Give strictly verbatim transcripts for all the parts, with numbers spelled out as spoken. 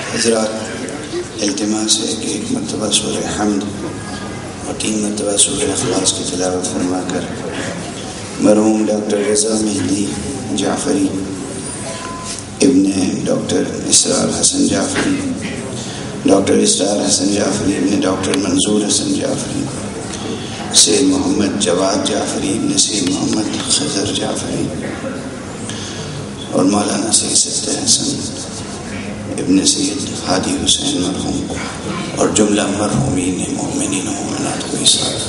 حضرات، التماس ہے کہ ایک مرتبہ سورہ حمد اور تین مرتبہ سورہ اخلاص کی تلاوت فرما کر مرحوم ڈاکٹر رضا مہدی جعفری ابن ڈاکٹر اسرار حسن جعفری، ڈاکٹر اسرار حسن جعفری ابن ڈاکٹر منظور حسن جعفری، سید محمد جواد جعفری ابن سید محمد خضر جعفری اور مولانا سید ستر حسن ابن سید ہادی حسین مرحوم اور جملہ مرحومین مومنین و مومنات کو حساب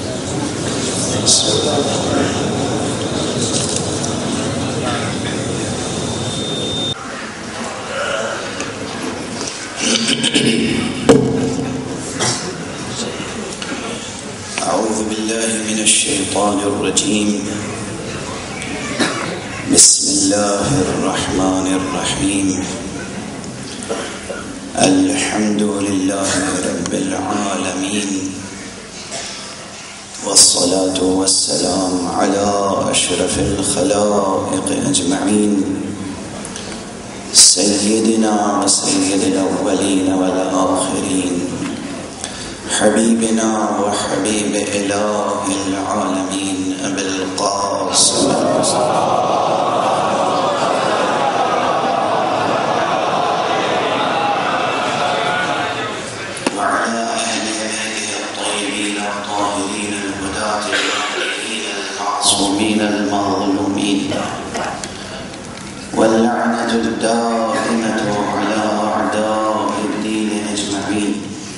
اعوذ باللہ من الشیطان الرجیم، بسم اللہ الرحمن الرحیم، الحمد للہ رب العالمین، والصلاة والسلام على اشرف الخلائق اجمعین، سیدنا و سید الاولین والآخرین، حبیبنا و حبیب الہ العالمین ابی القاسم وعلى اہل بیتہ الطیبین الطاہرین الہداة المهدیین المعصومین المظلومین، واللعنة الدائمة على أعداء الدين أجمعين.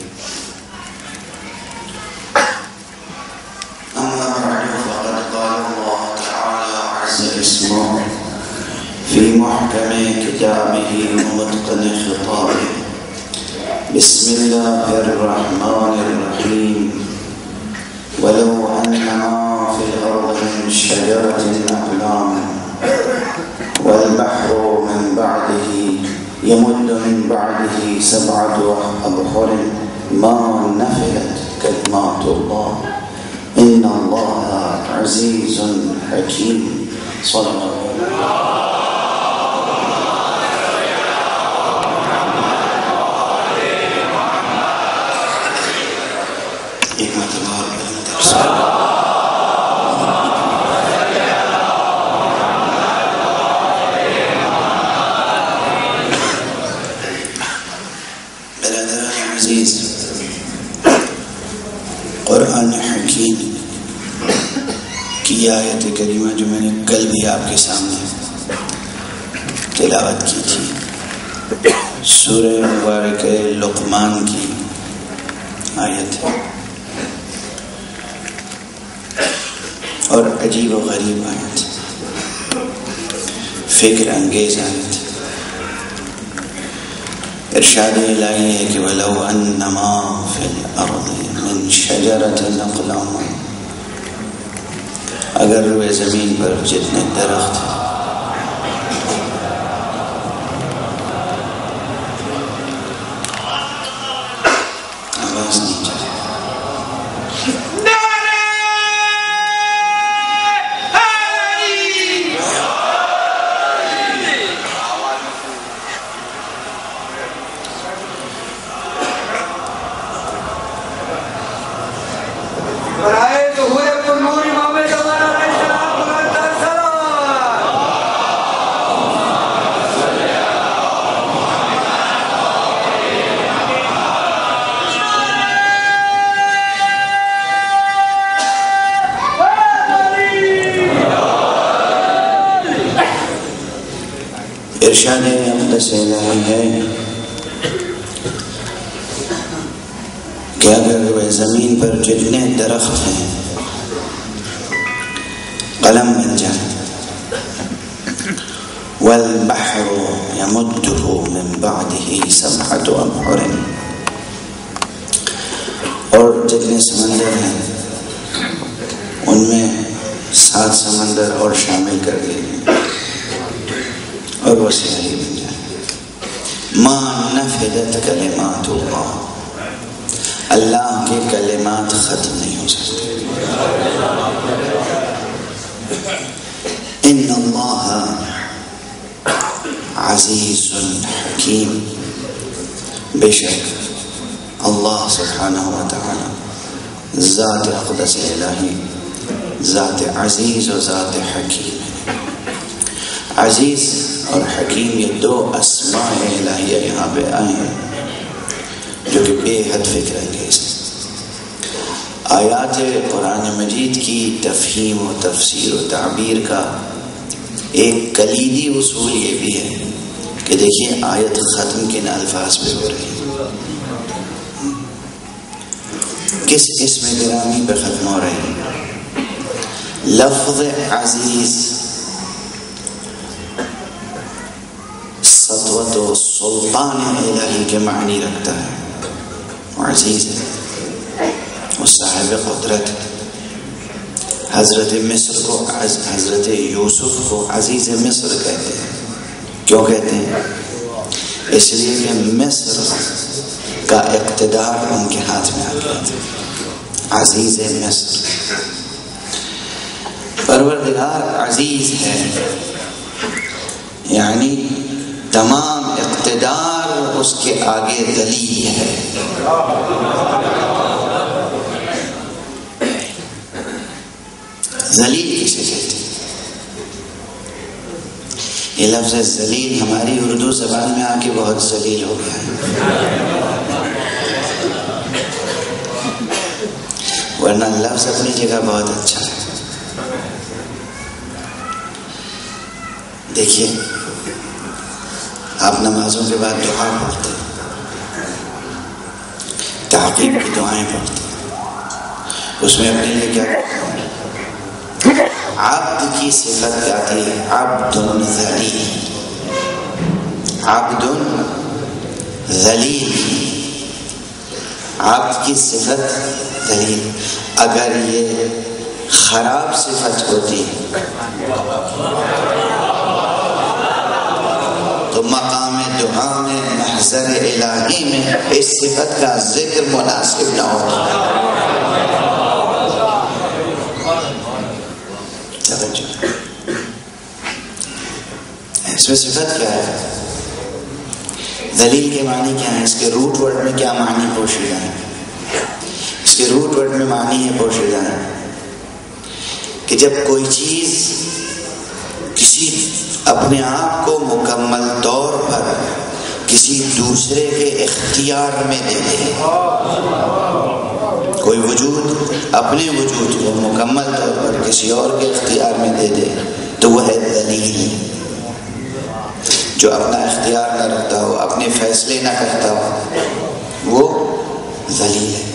أما بعد، فقد قال الله تعالى عز اسمه في محكم كتابه ومتقن خطابه، بسم الله الرحمن الرحيم، ولو أن ما في الأرض من شجرة أقلام والبحر من بعده يمد من بعده سبعة أبحر ما نفدت كلمات الله إن الله عزيز حكيم. صلى الله قرآن حکیم کی آیت کریمہ جو میں نے کل بھی آپ کے سامنے تلاوت کی تھی، سورہ مبارک لقمان کی آیت ہے اور عجیب و غریب آیت، فکر انگیز آیت۔ ارشاد الہی ہے کہ وَلَوْ أَنَّ مَا فِي الْأَرْضِ مِنْ شَجَرَةٍ أَقْلَامٌ، اگر روئے زمین پر جتنے درخت ہیں آواز نہیں چلے ارشاد اقدس الہی ہے کہ اگر زمین پر جتنے درخت ہیں قلم بن جائیں، والبحر یمدہ من بعدہ سبعۃ ابحر، اور جتنے سمندر ہیں ان میں سات سمندر اور شامل کر دیے اور وہ سیاہی بن جائے، ما نفدت کلمات اللہ، اللہ کے کلمات ختم نہیں ہو سکتے۔ ان اللہ عزیز حکیم، بے شک اللہ سبحانہ و تعالی ذات اقدس الہی، ذات عزیز و ذات حکیم ہے۔ عزیز اور حکیم یہ دو اسماء الہیہ یہاں پہ آئے ہیں جو کہ بے حد فکر انگیز ہیں۔ آیات قرآن مجید کی تفہیم و تفسیر و تعبیر کا ایک کلیدی اصول یہ بھی ہے کہ دیکھیے آیت ختم کن الفاظ پہ ہو رہی ہے، کس اسم گرامی پہ ختم ہو رہی ہے۔ لفظ عزیز سطوت و سلطان الہی کے معنی رکھتا ہے، وہ عزیز ہے، وہ صاحب قدرت ہے۔ حضرت مصر کو حضرت یوسف کو عزیز مصر کہتے ہیں۔ کیوں کہتے ہیں؟ اس لیے کہ مصر کا اقتدار ان کے ہاتھ میں آ گیا تھا، عزیز مصر۔ پروردگار عزیز ہے، یعنی تمام اقتدار اس کے آگے ذلیل ہے۔ ذلیل کسے کہتے ہیں؟ یہ لفظ ذلیل ہماری اردو زبان میں آ کے بہت ذلیل ہو گیا ہے، ورنہ لفظ اپنی جگہ بہت اچھا ہے۔ دیکھیے آپ نمازوں کے بعد دعا پڑھتے ہیں، تعقیب کی دعائیں پڑھتے ہیں، اس میں اپنے لیے کیا کہتے ہیں؟ عبد کی صفت کہتی ہے عبد ذلیل، عبد ذلیل، عبد کی صفت ذلیل۔ اگر یہ خراب صفت ہوتی تو مقام دعا میں محضر الہی میں اس صفت کا ذکر مناسب نہ ہوتا۔ اس میں صفت کیا ہے؟ ذلیل کے معنی کیا ہے؟ اس کے روٹ ورڈ میں کیا معنی پوشیدہ ہے؟ اس کے روٹ ورڈ میں معنی ہے پوشیدہ ہے کہ جب کوئی چیز کسی اپنے آپ کو مکمل طور پر کسی دوسرے کے اختیار میں دے دے، کوئی وجود اپنے وجود کو مکمل طور پر کسی اور کے اختیار میں دے دے تو وہ ہے ذلیل۔ جو اپنا اختیار نہ رکھتا ہو، اپنے فیصلے نہ کرتا ہو، وہ ذلیل ہے۔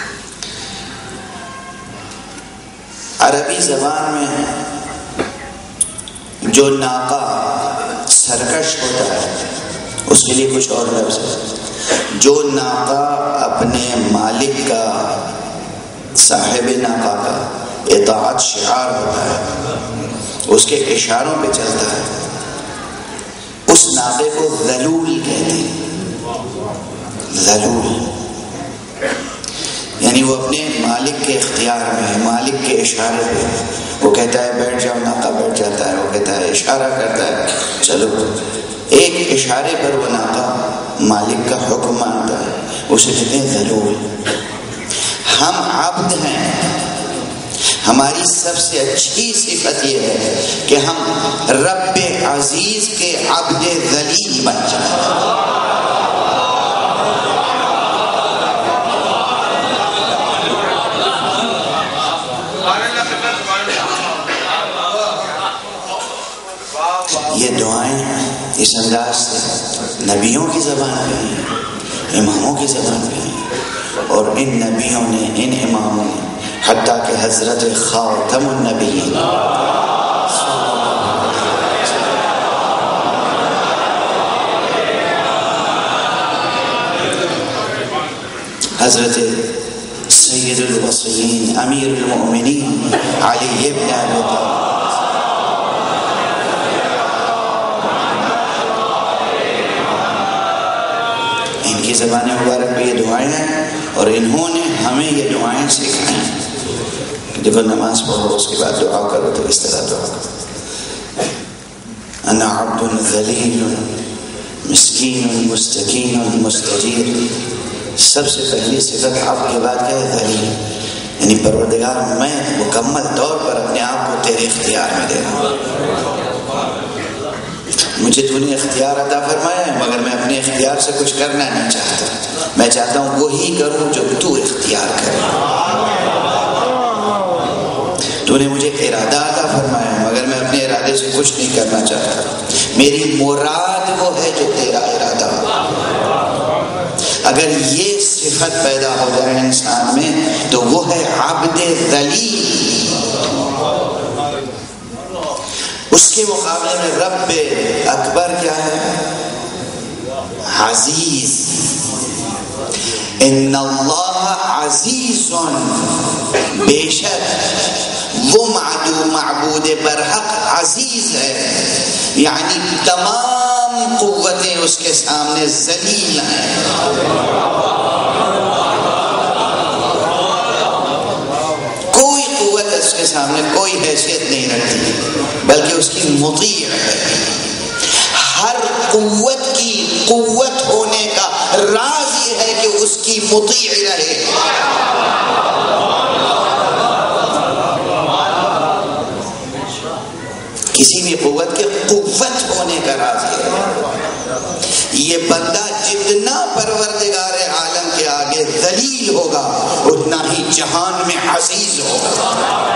عربی زبان میں جو ناقہ سرکش ہوتا ہے اس کے لیے کچھ اور لفظ ہے۔ جو ناقہ اپنے مالک کا، صاحب ناقہ کا اطاعت شعار ہوتا ہے، اس کے اشاروں پہ چلتا ہے، اس ناقے کو ذلول کہتے ہیں۔ ذلول یعنی وہ اپنے مالک کے اختیار میں ہے، مالک کے اشارے پہ وہ کہتا ہے بیٹھ جاؤ، ناقہ بیٹھ جاتا ہے، وہ کہتا ہے اشارہ کرتا ہے چلو، ایک اشارے پر وہ ناقہ مالک کا حکم مانتا ہے، اسے کہتے ہیں ذلول۔ ہم عبد ہیں، ہماری سب سے اچھی صفت یہ ہے کہ ہم رب عزیز کے عبد ذلیل بن جائیں۔ یہ دعائیں اس انداز سے نبیوں کی زبان پہ ہیں، اماموں کی زبان پہ ہیں، اور ان نبیوں نے، ان اماموں نے، حتیٰ کہ حضرت خاتم النبیین حضرت سید الوصیین امیر المؤمنین علی ابن ابی طالب ان کی زبان مبارک پہ یہ دعائیں ہیں، اور انہوں نے ہمیں یہ دعائیں سکھائی ہیں۔ دیکھو نماز پڑھو، اس کے بعد دعا کرو تو اس طرح دعا کرو، انا عبد ذلیل مسکین مستکین مستجیر. سب سے پہلی صفت آپ کے بعد کیا ہے؟ ذلیل. یعنی پروردگار میں مکمل طور پر اپنے آپ کو تیرے اختیار میں دے رہا ہوں. مجھے تو نے اختیار عطا فرمایا ہے مگر میں اپنے اختیار سے کچھ کرنا نہیں چاہتا. میں چاہتا ہوں وہی کروں جو تو اختیار کرے. تو نے مجھے ارادہ عطا فرمایا ہے مگر میں اپنے ارادے سے کچھ نہیں کرنا چاہتا. میری مراد وہ ہے جو تیرا ارادہ. اگر یہ صفت پیدا ہو جائے انسان میں تو وہ ہے عبد ذلیل. اس کے مقابلے میں رب اکبر کیا ہے؟ عزیز. ان اللہ عزیز، بے شک وہ معدوم معبود برحق عزیز ہے. یعنی تمام قوتیں اس کے سامنے ذلیل ہیں. کوئی قوت اس کے سامنے کوئی حیثیت نہیں رکھتی بلکہ اس کی مطیع ہے. ہر قوت کی قوت ہونے کا راز یہ ہے کہ اس کی مطیع رہے. کسی بھی قوت کے قوت ہونے کا راز یہ ہے. یہ بندہ جتنا پروردگار عالم کے آگے ذلیل ہوگا اتنا ہی جہان میں عزیز ہوگا.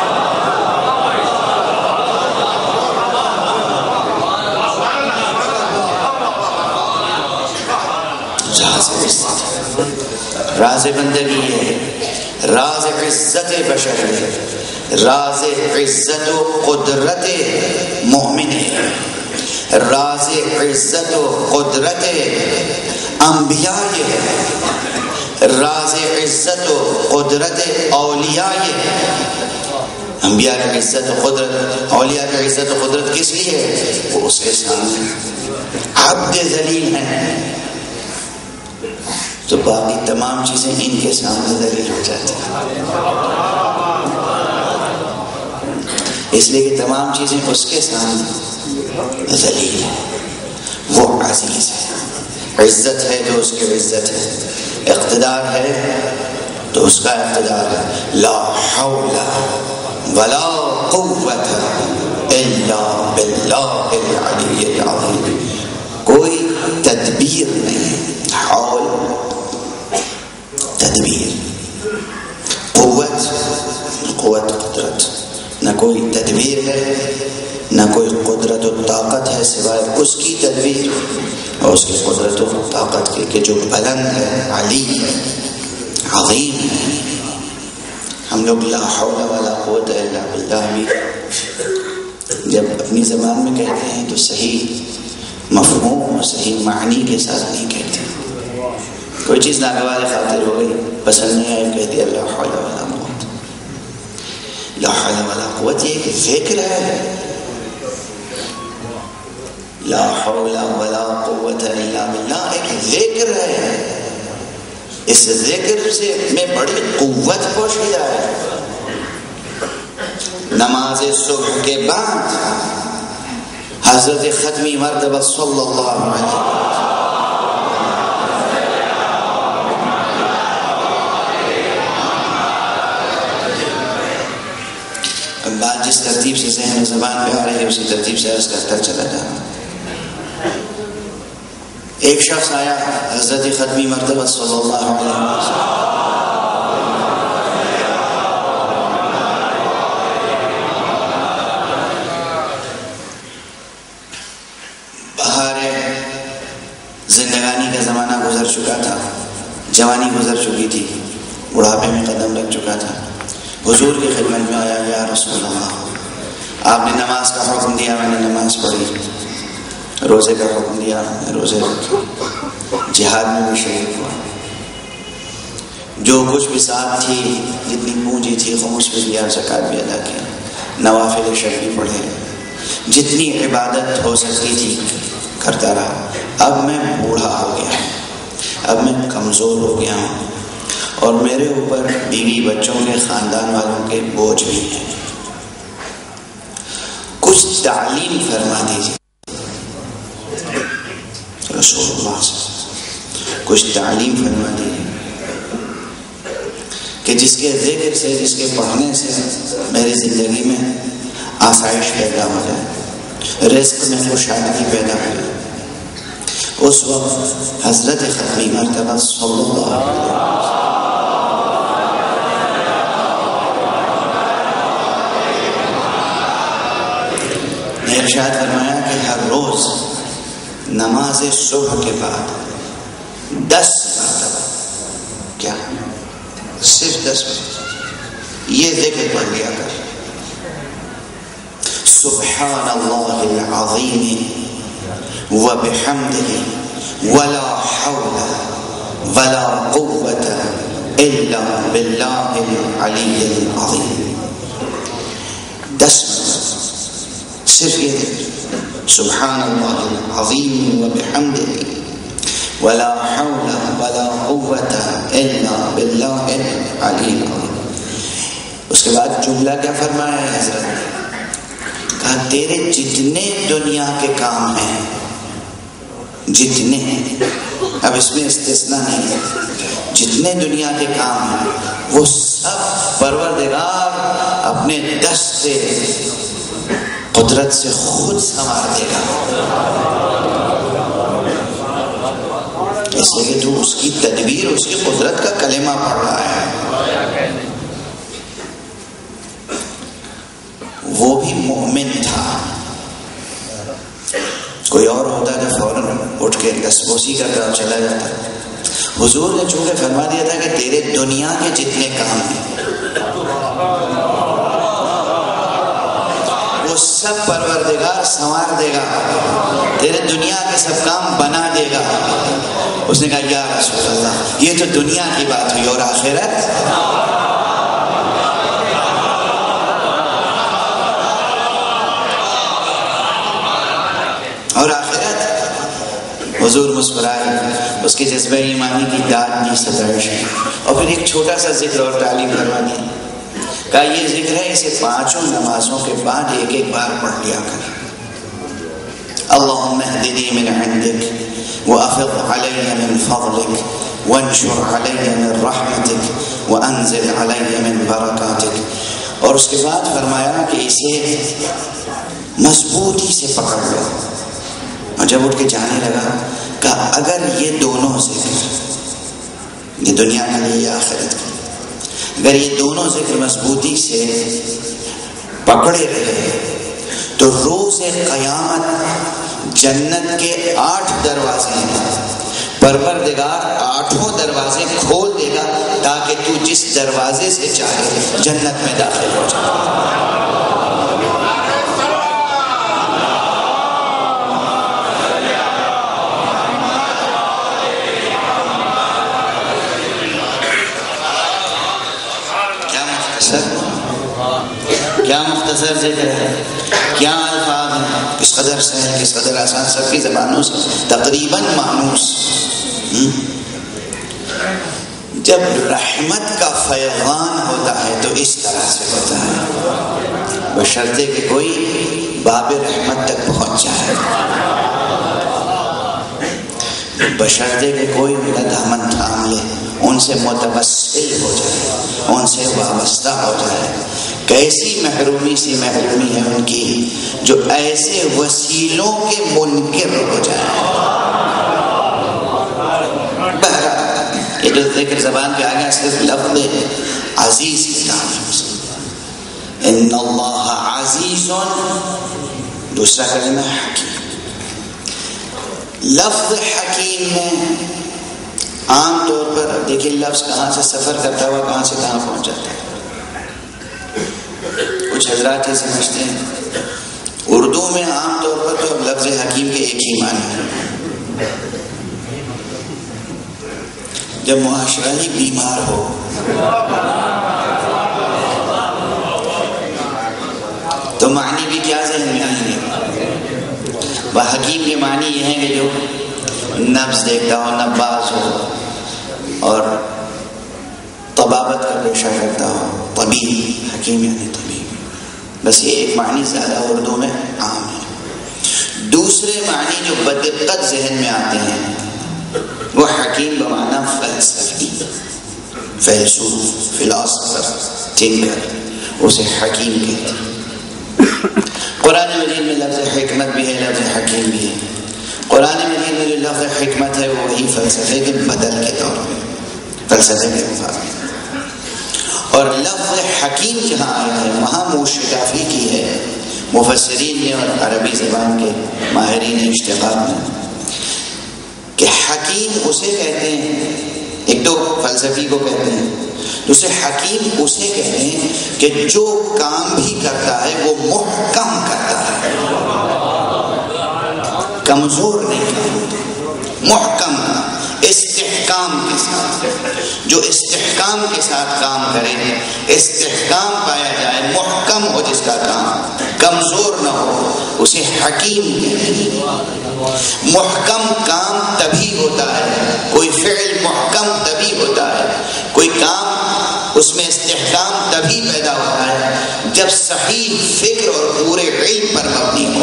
راز بندگی ہے، راز عزت بشر ہے، راز عزت و قدرت مومن ہے، راز عزت و قدرت انبیاء ہے، راز عزت و قدرت اولیاء ہے. انبیاء کی عزت و قدرت، اولیاء کی عزت و قدرت کس لیے ہے؟ وہ اس کے سامنے عبد ذلیل ہیں تو باقی تمام چیزیں ان کے سامنے ذلیل ہو جاتی ہیں. اس لیے کہ تمام چیزیں اس کے سامنے ذلیل ہیں. وہ عزیز ہے. عزت ہے تو اس کی عزت ہے، اقتدار ہے تو اس کا اقتدار ہے. لا حول ولا قوت الا باللہ العلی العظیم. کوئی تدبیر نہیں. حول تدبیر، قوت قوت قدرت. نہ کوئی تدبیر ہے نہ کوئی قدرت و طاقت ہے سوائے اس کی تدبیر اور اس کی قدرت و طاقت کے کہ جو بلند ہے، علی ہے، عظیم ہے. ہم لوگ لا حول ولا قوت الا باللہ بھی جب اپنی زبان میں کہتے ہیں تو صحیح مفہوم اور صحیح معنی کے ساتھ نہیں کہتے. کوئی چیز ناگوار خاطر ہو گئی، پسند نہیں آئی، کہہ دیا لا حول ولا قوت. لا حول ولا قوت یہ ایک ذکر ہے. لا حول ولا قوت الا باللہ ایک ذکر ہے. اس ذکر سے میں بڑی قوت پوشیدہ ہے. نماز صبح کے بعد حضرت ختمی مرتبہ صلی اللہ علیہ وسلم بات جس ترتیب سے ذہن زبان پہ آ رہی ہے اسی ترتیب سے عرض کرتا چلا جا رہا. ایک شخص آیا حضرت ختمی مرتبہ صلی اللہ علیہ وسلم بہار زندگانی کا زمانہ گزر چکا تھا، جوانی گزر چکی تھی، بڑھاپے میں قدم رکھ چکا تھا. حضور کی خدمت میں آیا، یا رسول اللہ آپ نے نماز کا حکم دیا، میں نے نماز پڑھی. روزے کا حکم دیا، میں روزے رکھے. جہاد میں بھی شریک ہوا. جو کچھ بھی ساتھ تھی، جتنی پونجی تھی خمس بھی دیا، زکوٰۃ بھی ادا کیا، نوافل شرعی پڑھے، جتنی عبادت ہو سکتی تھی کرتا رہا. اب میں بوڑھا ہو گیا، اب میں کمزور ہو گیا ہوں اور میرے اوپر بیوی بچوں کے خاندان والوں کے بوجھ بھی ہیں. کچھ تعلیم فرما دیجیے. رسول اللہ صلی اللہ علیہ وسلم کچھ تعلیم فرما دی کہ جس کے ذکر سے، جس کے پڑھنے سے میری زندگی میں آسائش پیدا ہو جائے، رزق میں خوشحالی پیدا ہو جائے، اس وقت حضرت ختمی مرتبہ صلی اللہ علیہ وسلم نے ارشاد فرمایا کہ ہر روز نماز صبح کے بعد دس مرتبہ، کیا صرف دس مرتبہ یہ ذکر پڑھ لیا کر، سبحان اللہ العظیم وبحمدہ ولا حول ولا قوة الا باللہ العلی العظیم. دس صرف یہ ذکر، سبحان اللہ العظیم وبحمدہ ولا حول ولا قوة الا باللہ العلی العظیم. اس کے بعد جملہ کیا فرمایا ہے حضرت نے؟ کہا تیرے جتنے دنیا کے کام ہیں، جتنے، اب اس میں استثناء نہیں ہے، جتنے دنیا کے کام ہیں وہ سب پروردگار اپنے دست قدرت سے خود سنوار دے گا. اس لیے کہ تو اس کی تدبیر، اس کی قدرت کا کلمہ پڑھ رہا ہے. وہ بھی مومن تھا، کوئی اور ہوتا تو فوراً اٹھ کے دسبوسی کا کام چلا جاتا. حضور نے چونکہ فرما دیا تھا کہ تیرے دنیا کے جتنے کام ہیں وہ سب پروردگار سنوار دے گا، تیرے دنیا کے سب کام بنا دے گا. اس نے کہا یا رسول اللہ یہ تو دنیا کی بات ہوئی، اور آخرت؟ اور آخرت؟ حضور مسکرائے، اس کے جذبہ ایمانی کی داد دی ستائش. اور پھر ایک چھوٹا سا ذکر اور تعلیم کروا دی. کہا یہ ذکر ہے، اسے پانچوں نمازوں کے بعد ایک ایک بار پڑھ لیا کر. اللہم اہدنی من عندک وافض علی من فضلک وانشر علی من رحمتک وانزل علی من برکاتک. اور اس کے بعد فرمایا کہ اسے مضبوطی سے پکڑ لو. اور جب اٹھ کے جانے لگا کہا اگر یہ دونوں ذکر، یہ دنیا کے لیے یا آخرت کے، اگر یہ دونوں ذکر مضبوطی سے پکڑے رہے تو روز قیامت جنت کے آٹھ دروازے ہیں، پروردگار آٹھوں دروازے کھول دے گا تاکہ تو جس دروازے سے چاہے جنت میں داخل ہو جائے. کیا مختصر ذکر ہے، کیا الفاظ ہیں، کس قدر سہل، کس قدر آسان، سب کی زبانوں سے تقریباً مانوس. جب رحمت کا فیضان ہوتا ہے تو اس طرح سے ہوتا ہے، بشرطے کہ کوئی باب رحمت تک پہنچ جائے، بشرطے کہ کوئی میرا دامن تھام لے، ان سے متوسل ہو جائے، ان سے وابستہ ہو جائے. کیسی محرومی سی محرومی ہے ان کی جو ایسے وسیلوں کے منکر ہو جائیں. بہرحال یہ جو ذکر زبان پہ آ گیا صرف لفظ عزیز کی تعریف، ان اللہ عزیز، دوسرا کلمہ حکیم. لفظ حکیم میں عام طور پر دیکھیں لفظ کہاں سے سفر کرتا ہوا کہاں سے کہاں پہنچ جاتا ہے. کچھ حضرات یہ سمجھتے ہیں اردو میں عام طور پر تو لفظ حکیم کے ایک ہی معنی ہے. جب معاشرہ ہی بیمار ہو تو معنی بھی کیا ذہن میں آئیں گے. وہ حکیم کے معنی یہ ہیں کہ جو نبض دیکھتا ہو، نباز ہو اور طبابت کا پیشہ کرتا ہو، طبیب. حکیم یعنی طبیب. بس یہ ایک معنی زیادہ اردو میں عام ہے. دوسرے معنی جو بدقت ذہن میں آتے ہیں وہ حکیم بمعنی فلسفی، فیلسوف، فلاسفر، تھنکر، اسے حکیم کہتے ہیں۔ قرآن مجید میں لفظ حکمت بھی ہے، لفظ حکیم بھی ہے۔ قرآن مجید میں جو لفظ حکمت ہے وہ وہی فلسفے کے بدل کے طور پہ، فلسفے کے مقابلے، اور لفظ حکیم جہاں آیا ہے وہاں موشگافی کی ہے مفسرین نے اور عربی زبان کے ماہرین اشتقاق نے، کہ حکیم اسے کہتے ہیں، ایک تو فلسفی کو کہتے ہیں، دوسرے حکیم اسے کہتے ہیں کہ جو کام بھی کرتا ہے وہ محکم کرتا ہے، کمزور نہیں کرتا، محکم، استحکام کے ساتھ، جو استحکام کے ساتھ کام کرے، استحکام پایا جائے، محکم ہو جس کا کام، کمزور نہ ہو، اسے حکیم کہتے ہیں۔ محکم کام تبھی ہوتا ہے، کوئی فعل محکم تبھی ہوتا ہے، کوئی کام اس میں استحکام تبھی پیدا ہوتا ہے جب صحیح فکر اور پورے علم پر مبنی ہو،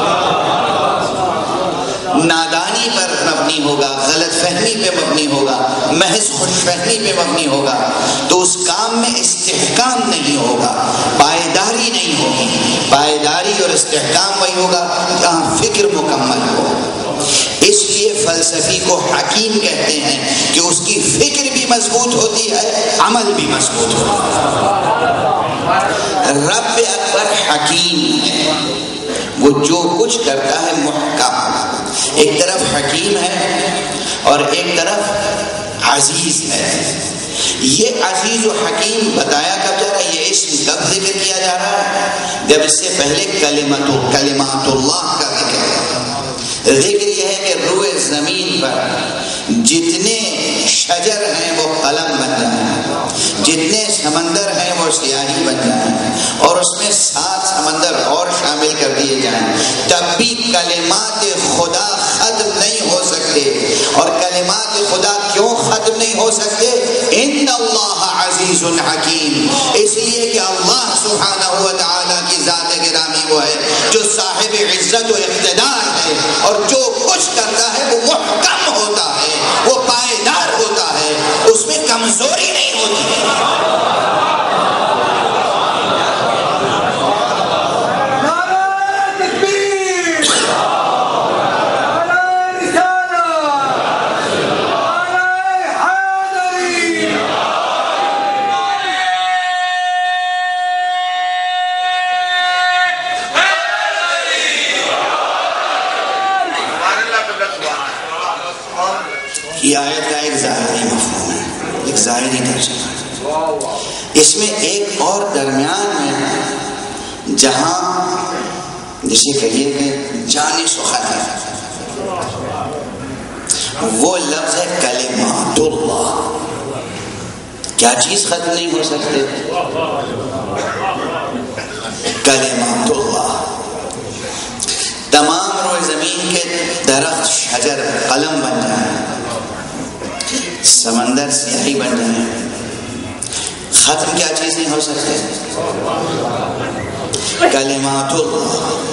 نادانی پر مبنی ہوگا، غلط فہمی پہ مبنی ہوگا، محض خوش فہمی پہ مبنی ہوگا تو اس کام میں استحکام نہیں ہوگا، پائیداری نہیں ہوگی۔ پائیداری اور استحکام وہی ہوگا جہاں فکر مکمل ہو۔ اس لیے فلسفی کو حکیم کہتے ہیں کہ اس کی فکر بھی مضبوط ہوتی ہے، عمل بھی مضبوط ہوتا ہے۔ رب اکبر حکیم ہے، وہ جو کچھ کرتا ہے محکم، ایک طرف حکیم ہے اور ایک طرف عزیز ہے۔ یہ عزیز و حکیم بتایا کب جا رہا ہے، یہ اسم کب ذکر کیا جا رہا ہے؟ جب اس سے پہلے کلمات کلمات اللہ کا ذکر ہے۔ ذکر یہ ہے کہ روئے زمین پر جتنے شجر ہیں وہ قلم بن جائیں، جتنے سمندر ہیں وہ سیاہی بن جائیں، اور اس میں سات سمندر اور شامل کر دیے جائیں، تب بھی کلمات خدا ختم نہیں ہو سکتے۔ اور کلمات خدا کیوں ختم نہیں ہو سکتے؟ ان اللہ عزیز حکیم، اس لیے کہ اللہ سبحانہ و تعالیٰ کی ذات گرامی وہ ہے جو صاحب عزت و اقتدار ہے، اور جو کچھ کرتا ہے وہ محکم ہوتا ہے، وہ پائیدار ہوتا ہے، اس میں کمزوری نہیں ہوتی ہے۔ یہ آیت کا ایک ظاہری مفہوم ہے، ایک ظاہری ترجمہ ہے۔ اس میں ایک اور درمیان میں جہاں جسے کہیے کہ جان سخن ہے، وہ لفظ ہے کلمات اللہ۔ کیا چیز ختم نہیں ہو سکتے؟ کلمات اللہ۔ تمام روئے زمین کے درخت، شجر قلم بن جائیں، سمندر سیاہی بن جائیں، ختم کیا چیز نہیں ہو سکتے؟ کلمات اللہ۔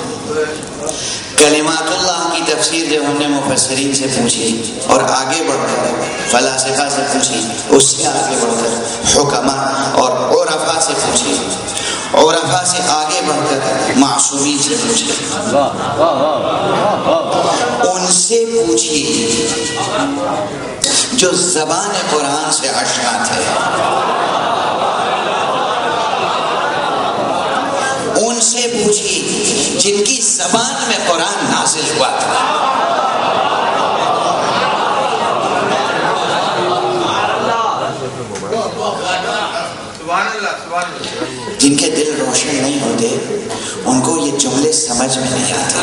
کلمات اللہ کی تفسیر جب ہم نے مفسرین سے پوچھی اور آگے بڑھ کر فلاسفہ سے پوچھی، اس سے آگے بڑھ کر حکما اور عرفا سے پوچھی، عرفا سے آگے بڑھ کر معصومین سے پوچھی، ان سے پوچھی جو زبان قرآن سے آشنا تھے، ان سے پوچھی جن کی زبان میں قرآن نازل ہوا تھا۔ جن کے دل روشن نہیں ہوتے ان کو یہ جملے سمجھ میں نہیں آتے۔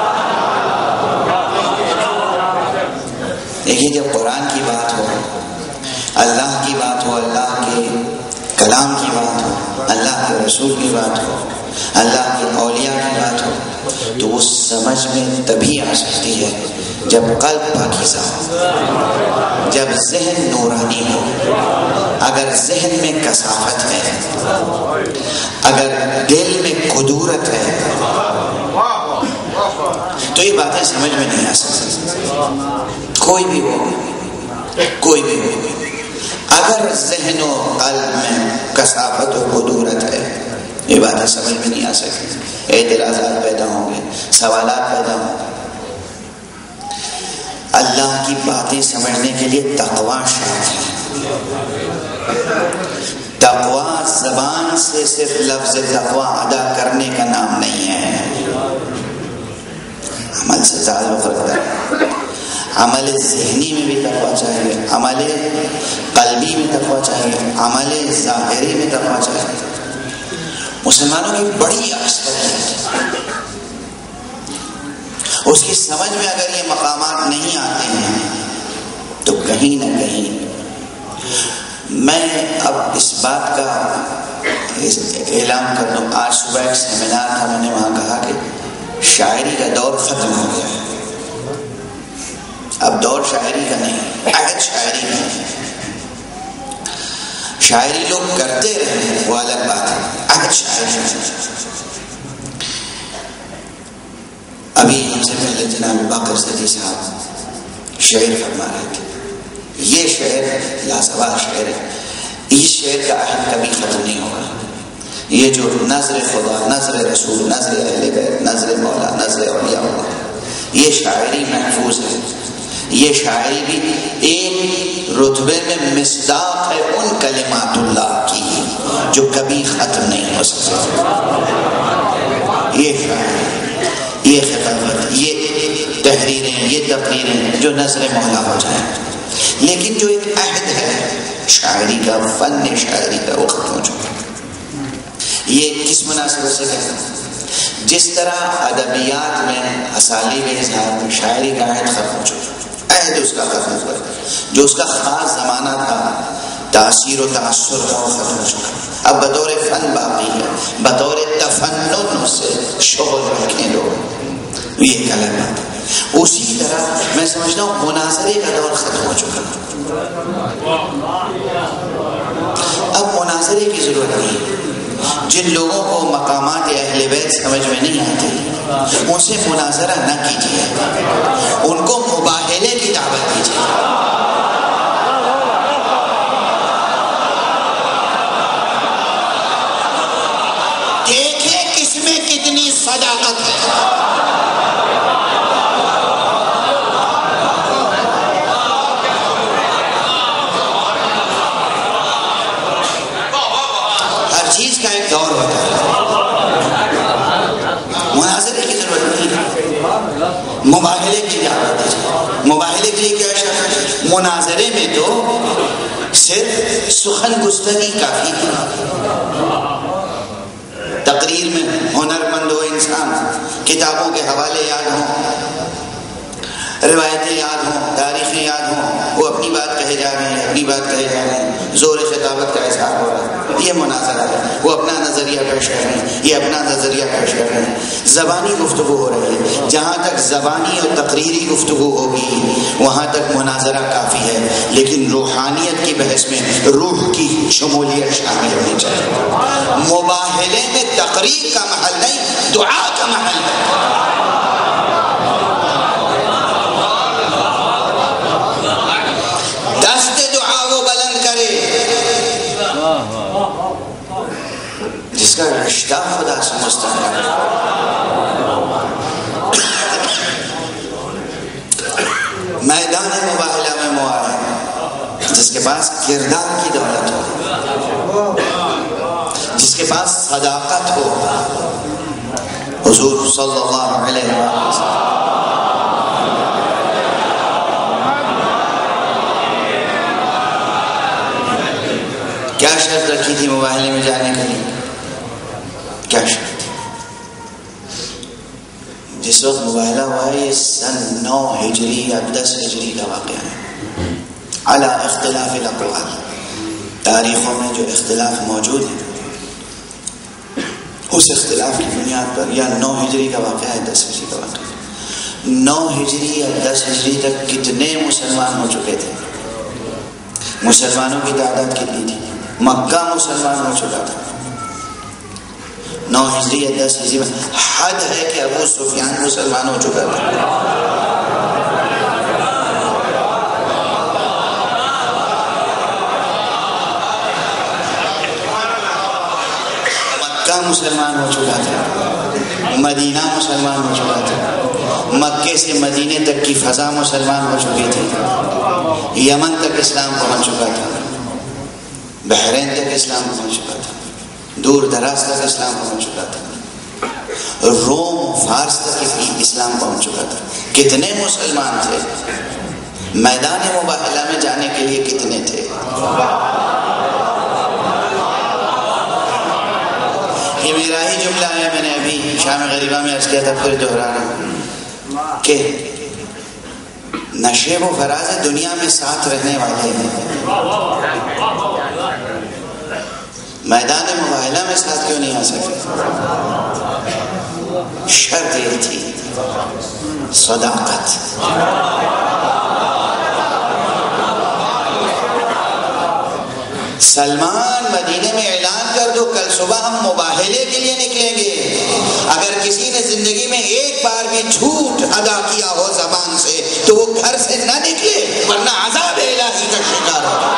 دیکھیے، جب قرآن کی بات ہو، اللہ کی بات ہو، اللہ کے کلام کی بات ہو، اللہ کے رسول کی بات ہو، اللہ کے اولیاء کی بات ہو، تو وہ سمجھ میں تبھی آ سکتی ہے جب قلب پاکیزہ ہو، جب ذہن نورانی ہو۔ اگر ذہن میں کثافت ہے، اگر دل میں قدورت ہے، تو تو یہ باتیں سمجھ میں نہیں آ سکتی. کوئی بھی ہو کوئی بھی ہو اگر ذہن و قلب میں کثافت و قدورت ہے یہ باتیں سمجھ میں نہیں آ سکتی. اعتراضات پیدا ہوں گے, سوالات پیدا ہوں گے. اللہ کی باتیں سمجھنے کے لیے تقویٰ شرط ہے. تقویٰ زبان سے صرف لفظ تقویٰ ادا کرنے کا نام نہیں ہے, عمل سے تعلق رکھتا ہے. عمل ذہنی میں بھی تقویٰ چاہیے, عمل قلبی میں تقویٰ چاہیے, عمل ظاہری میں تقویٰ چاہیے. مسلمانوں کی بڑی اکثریت اس کی سمجھ میں اگر یہ مقامات نہیں آتے ہیں تو کہیں نہ کہیں. میں اب اس بات کا اعلان کر دوں, آج صبح ایک سیمینار تھا, میں نے وہاں کہا کہ شاعری کا دور ختم ہو گیا ہے. اب دور شاعری کا نہیں, عہد شاعری کا نہیں. شاعری لوگ کرتے رہے وہ الگ بات ہے, عہد شاعری. ابھی ہم سے پہلے جناب باقر صدی صاحب شعر فرما رہے تھے. یہ شعر لازوال شعر ہے. اس شعر کا عہد کبھی ختم نہیں ہوگا. یہ جو نظر خدا, نظر رسول, نظر اہل بیت, نظر مولا, نظر اولیاء اللہ, یہ شاعری محفوظ ہے. یہ شاعری بھی ایک رتبے میں مصداق ہے ان کلمات اللہ کی جو کبھی ختم نہیں ہو سکتے. یہ شاعری, یہ خطابت, یہ تحریریں, یہ تقریریں جو نظر مولا ہو جائیں. لیکن جو ایک عہد ہے شاعری کا, فن شاعری کا, وہ ختم ہو چکا. یہ کس مناسبت سے کہتا ہوں؟ جس طرح ادبیات میں اسالیب اظہار میں شاعری کا عہد ختم ہو چکا, عہد اس کا ختم ہوا. جو اس کا خاص زمانہ تھا تاثیر و تاثر کا, وہ ختم ہو چکا. اب بطور فن باقی ہے, بطور تفنن سے شغل رکھیں لوگ. یہ کلمات اسی طرح میں سمجھتا ہوں مناظرے کا دور ختم ہو چکا. اب مناظرے کی ضرورت نہیں. جن لوگوں کو مقامات اہل بیت سمجھ میں نہیں آتے ان سے مناظرہ نہ کیجیے, ان کو مباہلے کی دعوت دیجیے. دیکھیں کس میں کتنی صداقت ہے. دور ہوتا ہے, مناظرے کی ضرورت نہیں ہے, مباہلے کی دعوت دیجیے. مباہلے کے لیے کیا شرط ہے؟ مناظرے میں تو صرف سخن گفتگی کافی ہے. تقریر میں ہنرمند ہو انسان, کتابوں کے حوالے یاد ہوں, روایتیں یاد ہوں, تاریخیں یاد ہوں, وہ اپنی بات کہے جا رہے ہیں, اپنی بات کہے جا رہے ہیں, زور خطابت کا اظہار ہو رہا ہے. یہ مناظرہ ہے. وہ اپنا نظریہ پیش کر رہے ہیں, یہ اپنا نظریہ پیش کر رہے ہیں. زبانی گفتگو ہو رہی ہے. جہاں تک زبانی اور تقریری گفتگو ہوگی وہاں تک مناظرہ کافی ہے. لیکن روحانیت کی بحث میں روح کی شمولیت شامل ہونی چاہیے. مباہلے میں تقریر کا محل نہیں, دعا کا محل ہے. جس کا رشتہ خدا سے مستقل ہے. میدان مباہلہ میں معاون, جس کے پاس کردار کی دولت ہو, جس کے پاس صداقت ہو. حضور صلی اللہ علیہ وسلم کیا شرط رکھی تھی مباہلے میں جانے کے لیے؟ کیا شرط؟ جس وقت مباہلہ ہوا ہے یہ سن نو ہجری یا دس ہجری کا واقعہ ہے. علی اختلاف الاقوال, تاریخوں میں جو اختلاف موجود ہے اس اختلاف کی بنیاد پر یا نو ہجری کا واقعہ ہے, دس ہجری کا واقعہ ہے. نو ہجری یا دس ہجری تک کتنے مسلمان ہو چکے تھے؟ مسلمانوں کی تعداد کتنی تھی؟ مکہ مسلمان ہو چکا تھا, نو ہجری یا دس ہجری میں حد ہے کہ ابو سفیان مسلمان ہو چکا تھا. مسلمان ہو چکا تھا, مدینہ مسلمان ہو چکا تھا, مکے سے مدینے تک کی فضا مسلمان ہو چکی تھی, یمن تک اسلام پہنچ چکا تھا, بحرین تک اسلام پہنچ چکا تھا, دور دراز تک اسلام پہنچ چکا تھا, روم فارس تک اسلام پہنچ چکا تھا. کتنے مسلمان تھے, میدان مباہلہ میں جانے کے لیے کتنے تھے. یہ میرا ہی جملہ ہے, میں نے ابھی شام غریبہ میں عرض کیا تھا, پھر دہرا رہا ہوں کہ نشیب و فراز دنیا میں ساتھ رہنے والے ہیں, میدان مباہلہ میں ساتھ کیوں نہیں آ سکے. شرط یہ تھی صداقت. سلمان مدینے میں اعلان کر دو کل صبح ہم مباہلے کے لیے نکلیں گے, اگر کسی نے زندگی میں ایک بار بھی جھوٹ ادا کیا ہو زبان سے تو وہ گھر سے نہ نکلے ورنہ عذاب الہی کا شکار ہوگا.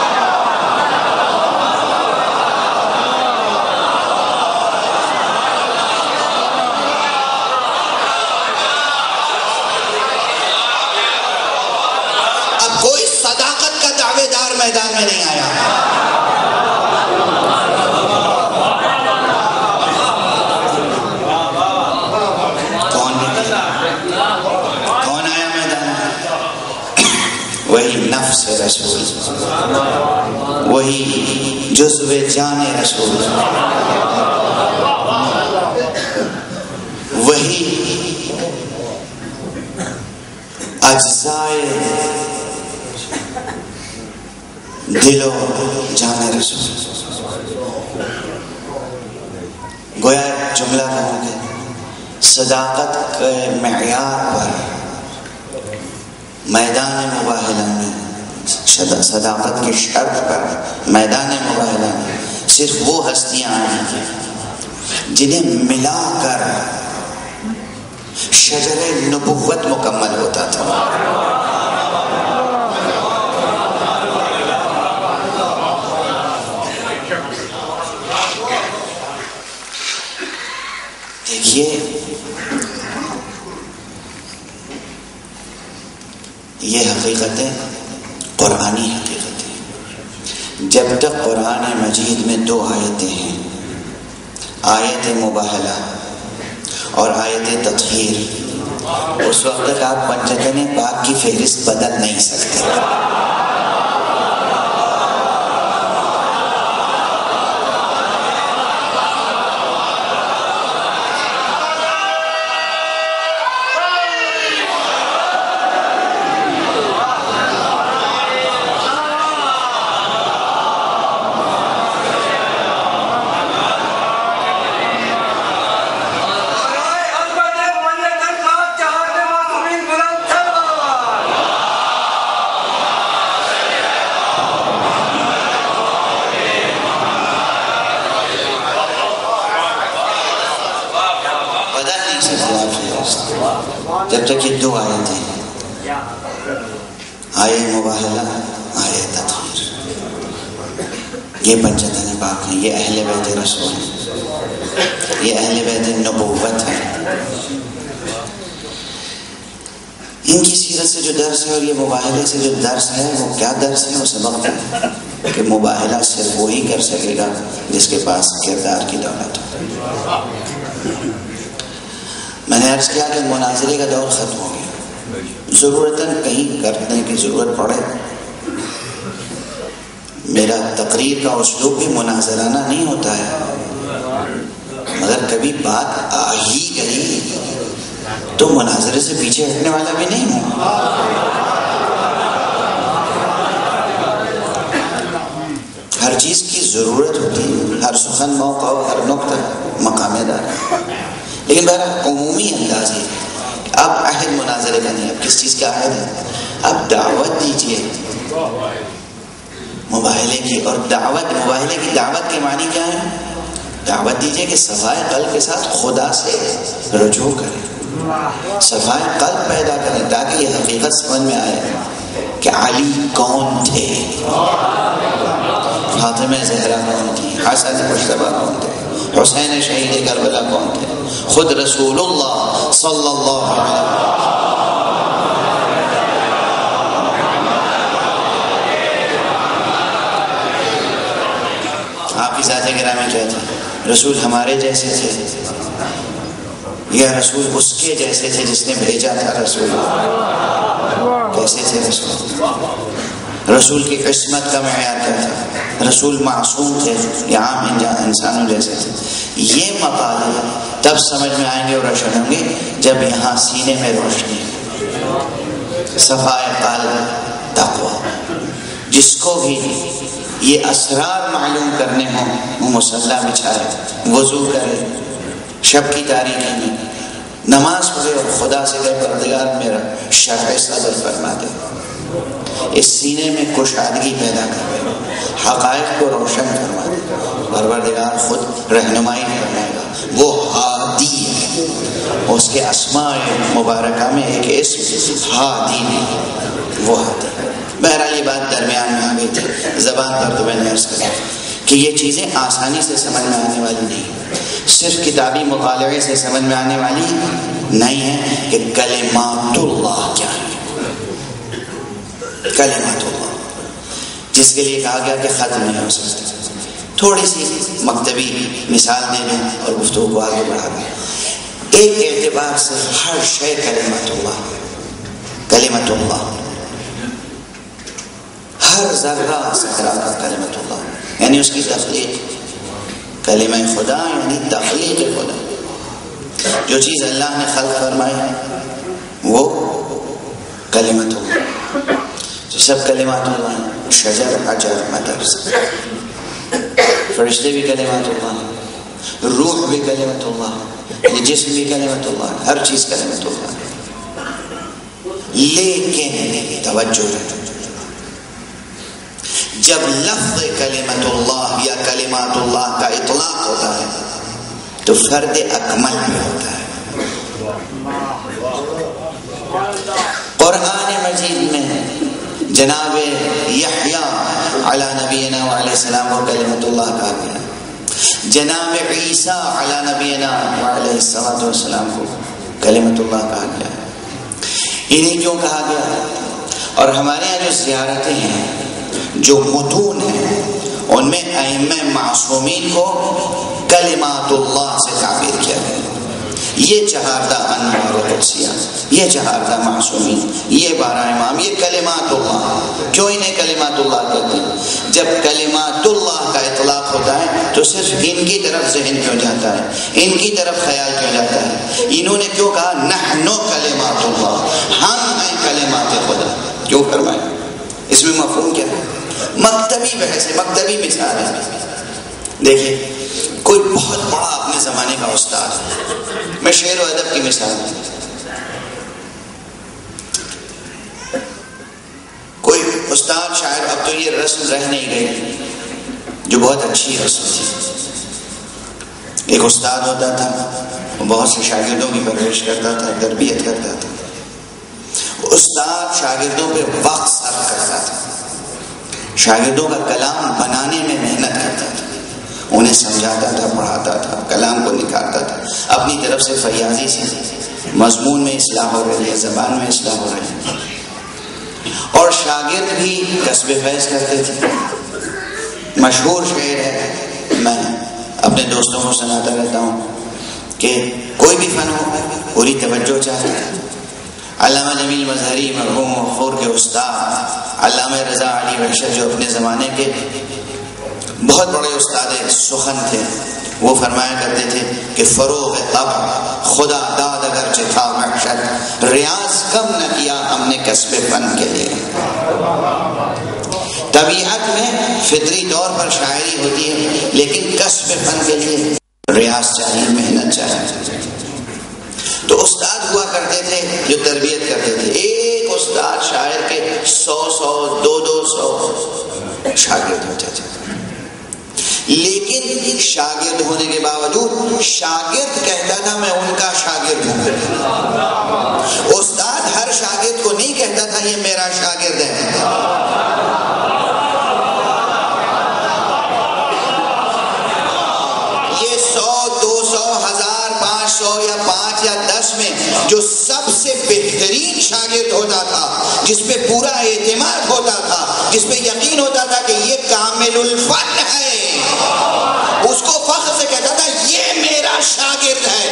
اب کوئی صداقت کا دعوے دار میدان میں نہیں آیا. وہی نفس رسول, وہی جزو جان رسول, وہی اجزائے دل و جان رسول. گویا جملہ کہوں گے صداقت کے معیار پر میدان مباہلہ میں, صداقت کی شرط پر میدان مباہلہ میں صرف وہ ہستیاں آئیں جنہیں ملا کر شجر نبوت مکمل ہوتا تھا. دیکھیے یہ حقیقتیں قرآنی حقیقتیں. جب تک قرآن مجید میں دو آیتیں ہیں, آیت مباہلہ اور آیت تطہیر, اس وقت تک آپ پنجتن پاک کی فہرست بدل نہیں سکتے. جب تک یہ دو آیتیں, آیت مباہلہ, آیت تطہیر, یہ پنجتن پاک ہیں, یہ اہل بیت رسول ہیں, یہ اہل بیت نبوت ہیں. ان کی سیرت سے جو درس ہے اور یہ مباہلے سے جو درس ہے وہ کیا درس ہے؟ وہ سبق ہے کہ مباہلہ صرف وہی کر سکے گا جس کے پاس کردار کی دولت ہو. میں نے عرض کیا کہ مناظرے کا دور ختم ہو گیا, ضرورتاً کہیں کرنے کی ضرورت پڑے. میرا تقریر کا اسلوب بھی مناظرانہ نہیں ہوتا ہے, مگر کبھی بات آ ہی گئی تو مناظرے سے پیچھے ہٹنے والا بھی نہیں ہوں. ہر چیز کی ضرورت ہوتی ہے, ہر سخن موقع و ہر نقطہ مقام دار ہے. لیکن بہرحال عمومی انداز ہے. اب عہد مناظرے کا نہیں, اب کس چیز کا عہد ہے؟ اب دعوت دیجیے مباہلے کی. اور دعوت, مباہلے کی دعوت کے معنی کیا ہے؟ دعوت دیجئے کہ صفائے قلب کے ساتھ خدا سے رجوع کریں، صفائے قلب پیدا کریں، تاکہ یہ حقیقت سمجھ میں آئے کہ علی کون تھے، فاطمہ زہرا کون تھی، حسن مجتبیٰ کون تھے، حسین شہید کربلا کون تھے، خود رسول اللہ صلی اللہ علیہ وسلم۔ آپ کی ذات گرامی کیا تھی؟ رسول ہمارے جیسے تھے یا رسول اس کے جیسے تھے جس نے بھیجا تھا؟ رسول کیسے تھے؟ رسول رسول کی عصمت کا معیار کیا تھا؟ رسول معصوم تھے یا عام انسانوں جیسے تھے؟ یہ مقالے تب سمجھ میں آئیں گے اور روشن ہوں گے جب یہاں سینے میں روشنی، صفائے قلب، تقویٰ۔ جس کو بھی یہ اسرار معلوم کرنے ہوں وہ مصلی بچھائے، وضو کرے، شب کی تاریکی میں نماز پڑھے اور خدا سے کہے پروردگار میرا شرح صدر فرما دے، اس سینے میں کشادگی پیدا کر، حقائق کو روشن فرما دے، پروردگار خود رہنمائی فرمائے گا۔ وہ ہادی ہے، اس کے اسماء مبارکہ میں ایک اسم ہادی ہے، وہ ہادی۔ بہرحال یہ بات درمیان میں آ گئی تھی، زبان پر تو میں نے عرض کیا کہ یہ چیزیں آسانی سے سمجھ میں آنے والی نہیں، صرف کتابی مطالعے سے سمجھ میں آنے والی نہیں ہے کہ کلمات اللہ کیا ہے۔ کلمات اللہ جس کے لیے کہا گیا کہ ختم نہیں ہو سکتا۔ تھوڑی سی مکتبی مثال دے دیں اور گفتگو کو آگے بڑھا دیں۔ ایک اعتبار سے ہر شے کلمات اللہ، کلمات اللہ، ہر ذرہ سکرات کلمت اللہ، یعنی اس کی تخلیق، کلمہ خدا یعنی تخلیق خدا، جو چیز اللہ نے خلق فرمائی ہے وہ کلمت اللہ۔ جو سب کلمات اللہ ہیں، شجر، حجر، مطر، فرشتے بھی کلمات اللہ ہیں، روح بھی کلمت اللہ ہے، یہ جسم بھی کلمت اللہ ہے، ہر چیز کلمت اللہ ہے۔ لیکن توجہ ہے، جب لفظ کلمت اللہ یا کلمات اللہ کا اطلاق ہوتا ہے تو فرد اکمل میں ہوتا ہے۔ قرآن مجید میں جناب یحییٰ علی نبینا وعلیہ السلام کو کلمت اللہ کہا گیا، جناب عیسیٰ علی نبینا وعلیہ السلام کو کلمت اللہ کہا گیا۔ انہیں کیوں کہا گیا؟ اور ہمارے یہاں جو زیارتیں ہیں، جو متون ہیں، ان میں ائمہ معصومین کو کلمات اللہ سے تعبیر کیا گیا۔ یہ چہاردہ انوار قدسیہ، یہ چہاردہ معصومین، یہ بارہ امام، یہ کلمات اللہ۔ کیوں انہیں کلمات اللہ کہتے ہیں؟ جب کلمات اللہ کا اطلاق ہوتا ہے تو صرف ان کی طرف ذہن کیوں جاتا ہے، ان کی طرف خیال کیوں جاتا ہے؟ انہوں نے کیوں کہا نحنو کلمات اللہ، ہم ہیں کلمات خدا؟ کیوں فرمایا؟ اس میں مفہوم کیا ہے؟ مکتبی بحث ہے، مکتبی مثال ہے۔ دیکھیں، کوئی بہت بڑا اپنے زمانے کا استاد ہے، میں شعر و ادب کی مثال دوں، کوئی استاد شاعر، اب تو یہ رسم رہ نہیں گئی جو بہت اچھی رسم تھی۔ ایک استاد ہوتا تھا، وہ بہت سے شاگردوں کی پرورش کرتا تھا، تربیت کرتا تھا۔ استاد شاگردوں پہ وقت صرف کرتا تھا، شاگردوں کا کلام بنانے میں محنت کرتا تھا، انہیں سمجھاتا تھا، پڑھاتا تھا، کلام کو نکھارتا تھا، اپنی طرف سے فیاضی سے مضمون میں اصلاح ہو رہی ہے، زبان میں اصلاح ہو رہی ہے، اور شاگرد بھی کسب فیض کرتے تھے۔ مشہور شعر ہے، میں اپنے دوستوں کو سناتا رہتا ہوں کہ کوئی بھی فن ہو پوری توجہ چاہتا ہے۔ علامہ جمیل مظہری مرحوم مغفور کے استاد علامہ رضا علی وحشت، جو اپنے زمانے کے بہت بڑے استاد سخن تھے، وہ فرمایا کرتے تھے کہ فروغ طبع خدا داد اگرچہ تھا وحشت، ریاض کم نہ کیا ہم نے کسب فن کے لیے۔ طبیعت میں فطری طور پر شاعری ہوتی ہے، لیکن کسب فن کے لیے ریاض چاہیے، محنت چاہیے۔ تو استاد ہوا کرتے تھے جو تربیت کرتے تھے، ایک استاد شاعر کے سو سو دو دو سو شاگرد ہوتے تھے، لیکن شاگرد ہونے کے باوجود شاگرد کہتا تھا میں ان کا شاگرد ہوں. استاد ہر شاگرد کو نہیں کہتا تھا یہ میرا شاگرد ہے. یہ سو دو سو ہزار پانچ سو یا پانچ یا دس میں جو سب سے بہترین شاگرد ہوتا تھا، جس پہ پورا اعتماد ہوتا تھا، جس پہ یقین ہوتا تھا کہ یہ کامل الفن ہے، اس کو فخر سے کہتا تھا یہ میرا شاگرد ہے.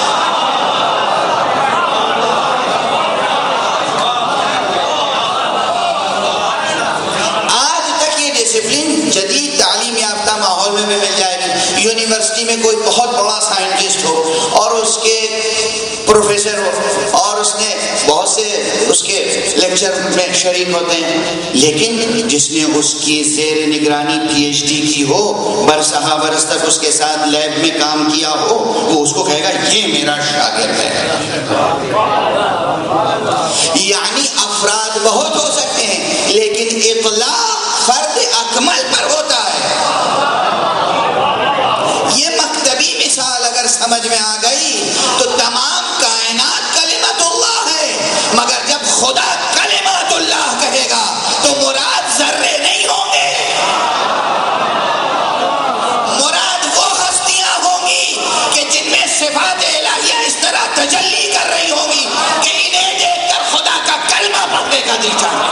آج تک یہ ڈسپلن جدید تعلیم یافتہ ماحول میں بھی مل جائے گی. یونیورسٹی میں کوئی بہت بڑا سائنٹسٹ ہو اور اس کے پروفیسر ہو اور اس نے بہت سے اس کے لیکچر میں شریک ہوتے ہیں، لیکن جس نے اس کی زیر نگرانی پی ایچ ڈی کی ہو، برسہ برس تک اس کے ساتھ لیب میں کام کیا ہو، وہ اس کو کہے گا یہ میرا شاگرد ہے. یعنی افراد بہت ہو سکتے ہیں لیکن اطلاق فرد اکمل پر ہوتا ہے. یہ مکتبی مثال اگر سمجھ میں آ گئی تو تمام کائنات کلمت اللہ ہے، مگر جب خدا کلمات اللہ کہے گا تو مراد ذرے نہیں ہوں گے، مراد وہ ہستیاں ہوں گی کہ جن میں صفات الہیہ اس طرح تجلی کر رہی ہوں گی کہ انہیں دیکھ کر خدا کا کلمہ پڑھنے کا دل چاہے.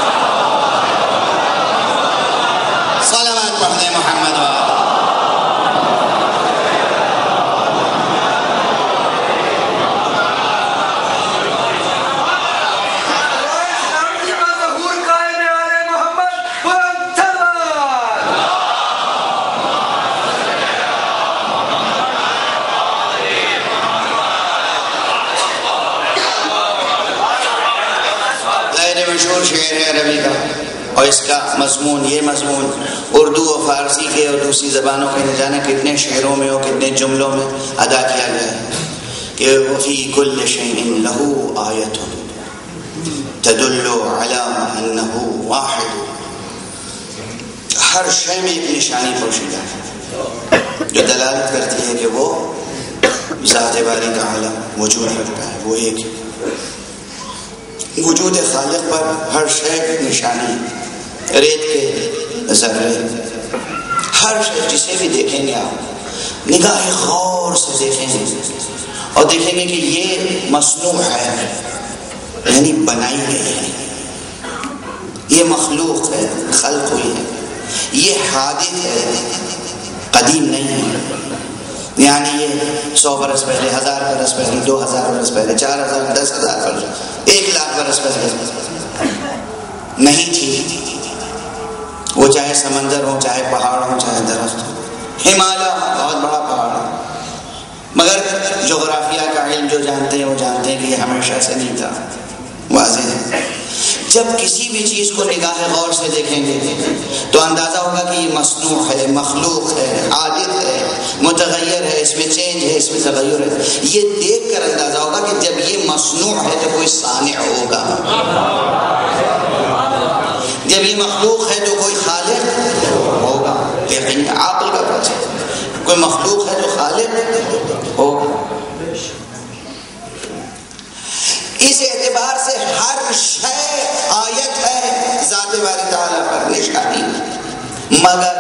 صلوات پڑھنے محمد و مشہور شعر ہے عربی کا، اور اس کا مضمون یہ مضمون اردو و فارسی کے اور دوسری زبانوں کے نہ جانے کتنے شعروں میں اور کتنے جملوں میں ادا کیا گیا ہے کہ وفی کل شیء لہ آیۃ تدل علی انہ واحد. ہر شے میں ایک نشانی پوشیدہ ہے جو دلالت کرتی ہے کہ وہ ذات باری تعالی وجود رکھتا ہے، وہ ایک وجود خالق پر ہر شے کی نشانی. ریت کے ذرے، ہر شے جسے بھی دیکھیں گے آپ نگاہ غور سے دیکھیں گے اور دیکھیں گے کہ یہ مصنوع ہے، یعنی بنائی گئی ہے، یہ مخلوق ہے، خلق ہوئی ہے، یہ حادث ہے، قدیم نہیں ہے. یعنی یہ سو برس پہلے، ہزار برس پہلے، دو ہزار برس پہلے، چار ہزار، دس ہزار برس، ایک لاکھ برس پہلے نہیں تھی. وہ چاہے سمندر ہو، چاہے پہاڑ ہو، چاہے درخت ہو. ہمالیہ بہت بڑا پہاڑ ہے، مگر جغرافیہ کا علم جو جانتے ہیں وہ جانتے ہیں کہ یہ ہمیشہ سے نہیں تھا. واضح ہے جب کسی بھی چیز کو نگاہ غور سے دیکھیں گے تو اندازہ ہوگا کہ یہ مصنوع ہے، مخلوق ہے، عادت ہے، متغیر ہے، اس میں چینج ہے، اس میں تغیر ہے. یہ دیکھ کر اندازہ ہوگا کہ جب یہ مصنوع ہے تو کوئی صانع ہوگا، جب یہ مخلوق ہے تو کوئی خالق ہوگا. یقین عقل کا بات ہے، کوئی مخلوق ہے تو خالق ہوگا. اس اعتبار سے ہر شے آیت ہے ذات باری تعالیٰ پر، نشانی. مگر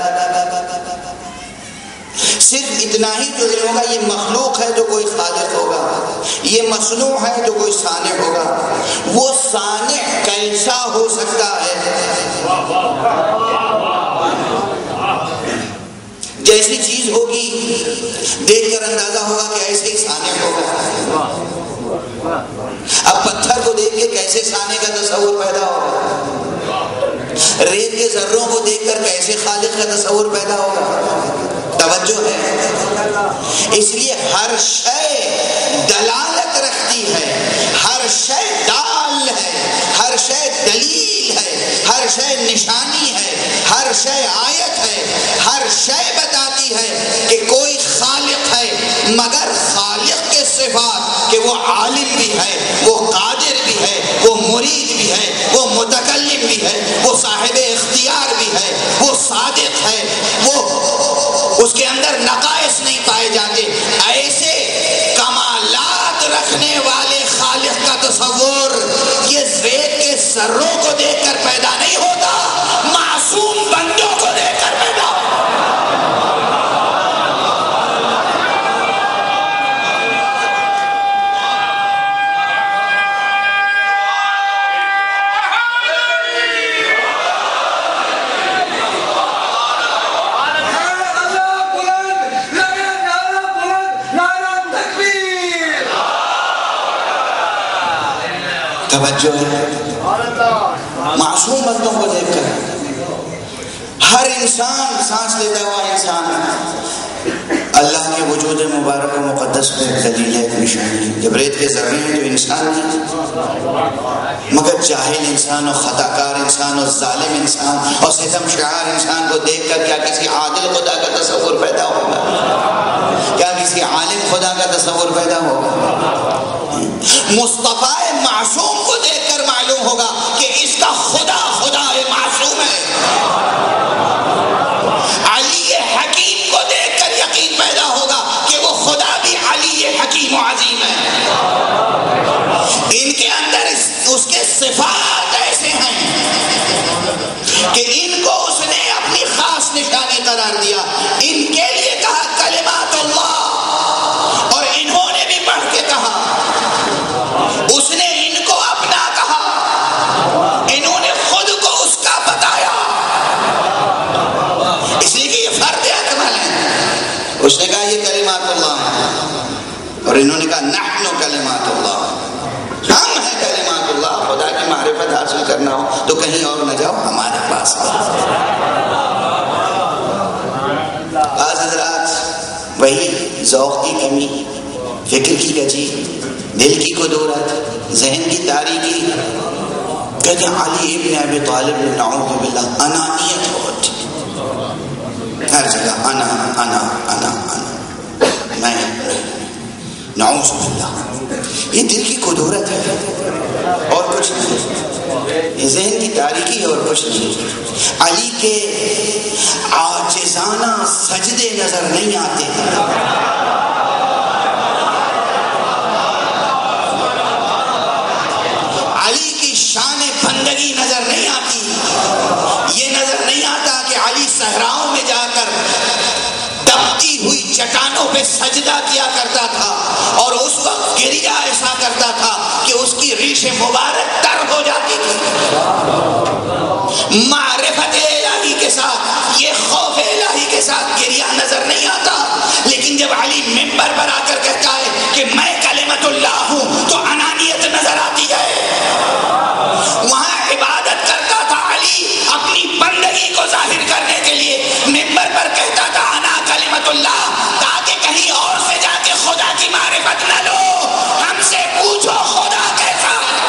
صرف اتنا ہی جو علم ہوگا یہ مخلوق ہے تو کوئی خالق ہوگا، یہ مصنوع ہے تو کوئی صانع ہوگا. وہ صانع کیسا ہو سکتا ہے؟ جیسی چیز ہوگی دیکھ کر اندازہ ہوگا کہ ایسے ہی صانع ہوگا. اب پتھر کو دیکھ کے کیسے صانع کا تصور پیدا ہوگا؟ ریت کے ذروں کو دیکھ کر کیسے خالق کا تصور پیدا ہوگا؟ توجہ ہے. اس لیے ہر شے دلالت رکھتی ہے، ہر شے دال ہے، ہر شے دلیل ہے، ہر شے نشانی ہے، ہر شے آیت ہے، ہر شے بتاتی ہے کہ کوئی خالق ہے. مگر خالق کے صفات کہ وہ عالم بھی ہے، وہ قادر بھی ہے، وہ مرید بھی ہے، وہ متکلم بھی ہے، وہ صاحب اختیار بھی ہے، وہ صادق ہے، وہ اس کے توجہ ہے معصوم بندوں کو دیکھ کر. ہر انسان سانس لیتا ہوا انسان اللہ کے وجود مبارک و مقدس پہ دلیل ہے، ایک نشانی ہے. جب ریت کے ذرے ہیں تو انسان نہیں، مگر جاہل انسان اور خطا کار انسان اور ظالم انسان اور ستم شعار انسان کو دیکھ کر کیا کسی عادل خدا کا تصور پیدا ہوگا؟ کیا کسی عالم خدا کا تصور پیدا ہوگا؟ مصطفی معصوم کو دیکھ کر معلوم ہوگا کہ اس کا خدا خدا معصوم ہے. علی حکیم کو دیکھ کر یقین پیدا ہوگا کہ وہ خدا بھی علی حکیم و عظیم ہے. ان کے اندر اس کے صفات ایسے ہیں کہ ان کو اس نے اپنی خاص نشانی قرار دیا. ان کے لیے کہا کلمات اللہ، اور انہوں نے بھی پڑھ کے کہا. اس نے ان کو اپنا کہا، انہوں نے خود کو اس کا بتایا، اس لیے کہ یہ فرد اکمل ہے. اس نے کہا یہ کلمات اللہ ہے، اور انہوں نے کہا نحن کلمات اللہ، ہم ہیں کلمات اللہ. خدا کی معرفت حاصل کرنا ہو تو کہیں اور نہ جاؤ، ہمارے پاس. بعض حضرات وہی ذوق کی کمی، فکر کی کجی، دل کی قدورت، ذہن کی تاریکی، کہتے ہیں علی ابن ابی طالب نعوذ باللہ انانیت بہت، ہر جگہ انا انا انا انا میں، نعوذ باللہ. یہ دل کی قدورت ہے اور کچھ نہیں، یہ ذہن کی تاریکی ہے اور کچھ نہیں. علی کے عاجزانہ سجدے نظر نہیں آتے، علی کی شان بندگی نظر نہیں آتی. یہ نظر نہیں آتا کہ علی صحراؤں میں جا کر دبتی ہوئی چٹانوں پہ سجدہ کیا کرتا تھا اور اس وقت گریا ایسا کرتا تھا کہ اس کی ریش مبارک تر ہو جاتی تھی. معرفت الہی کے ساتھ، یہ خوف الہی کے ساتھ گریا نظر نہیں آتا. لیکن جب علی منبر پر آ کر کہتا ہے کہ میں کلمت اللہ ہوں تو انانیت نظر آتی ہے. وہاں عبادت کرتا تھا علی اپنی بندگی کو ظاہر کرنے کے لیے، منبر پر کہتا تھا انا کلمت اللہ، تاکہ کہیں اور سے جا کے خدا کی معرفت نہ لو. ہم سے پوچھو خدا کیسا.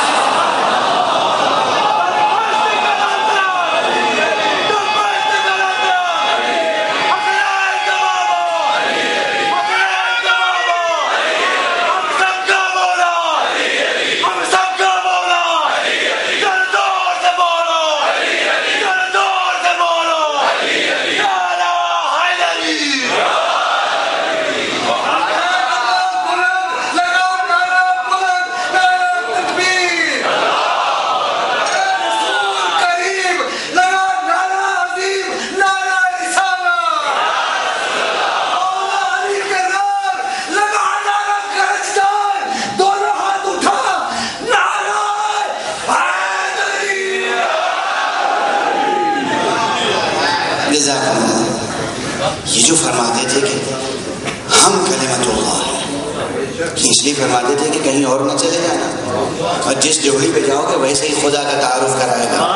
یہ جو فرماتے تھے کہ ہم کلمت اللہ ہیں، اس لیے فرماتے تھے کہ کہیں اور نہ چلے جانا، اور جس جوڑی پہ جاؤ گے ویسے ہی خدا کا تعارف کرائے گا.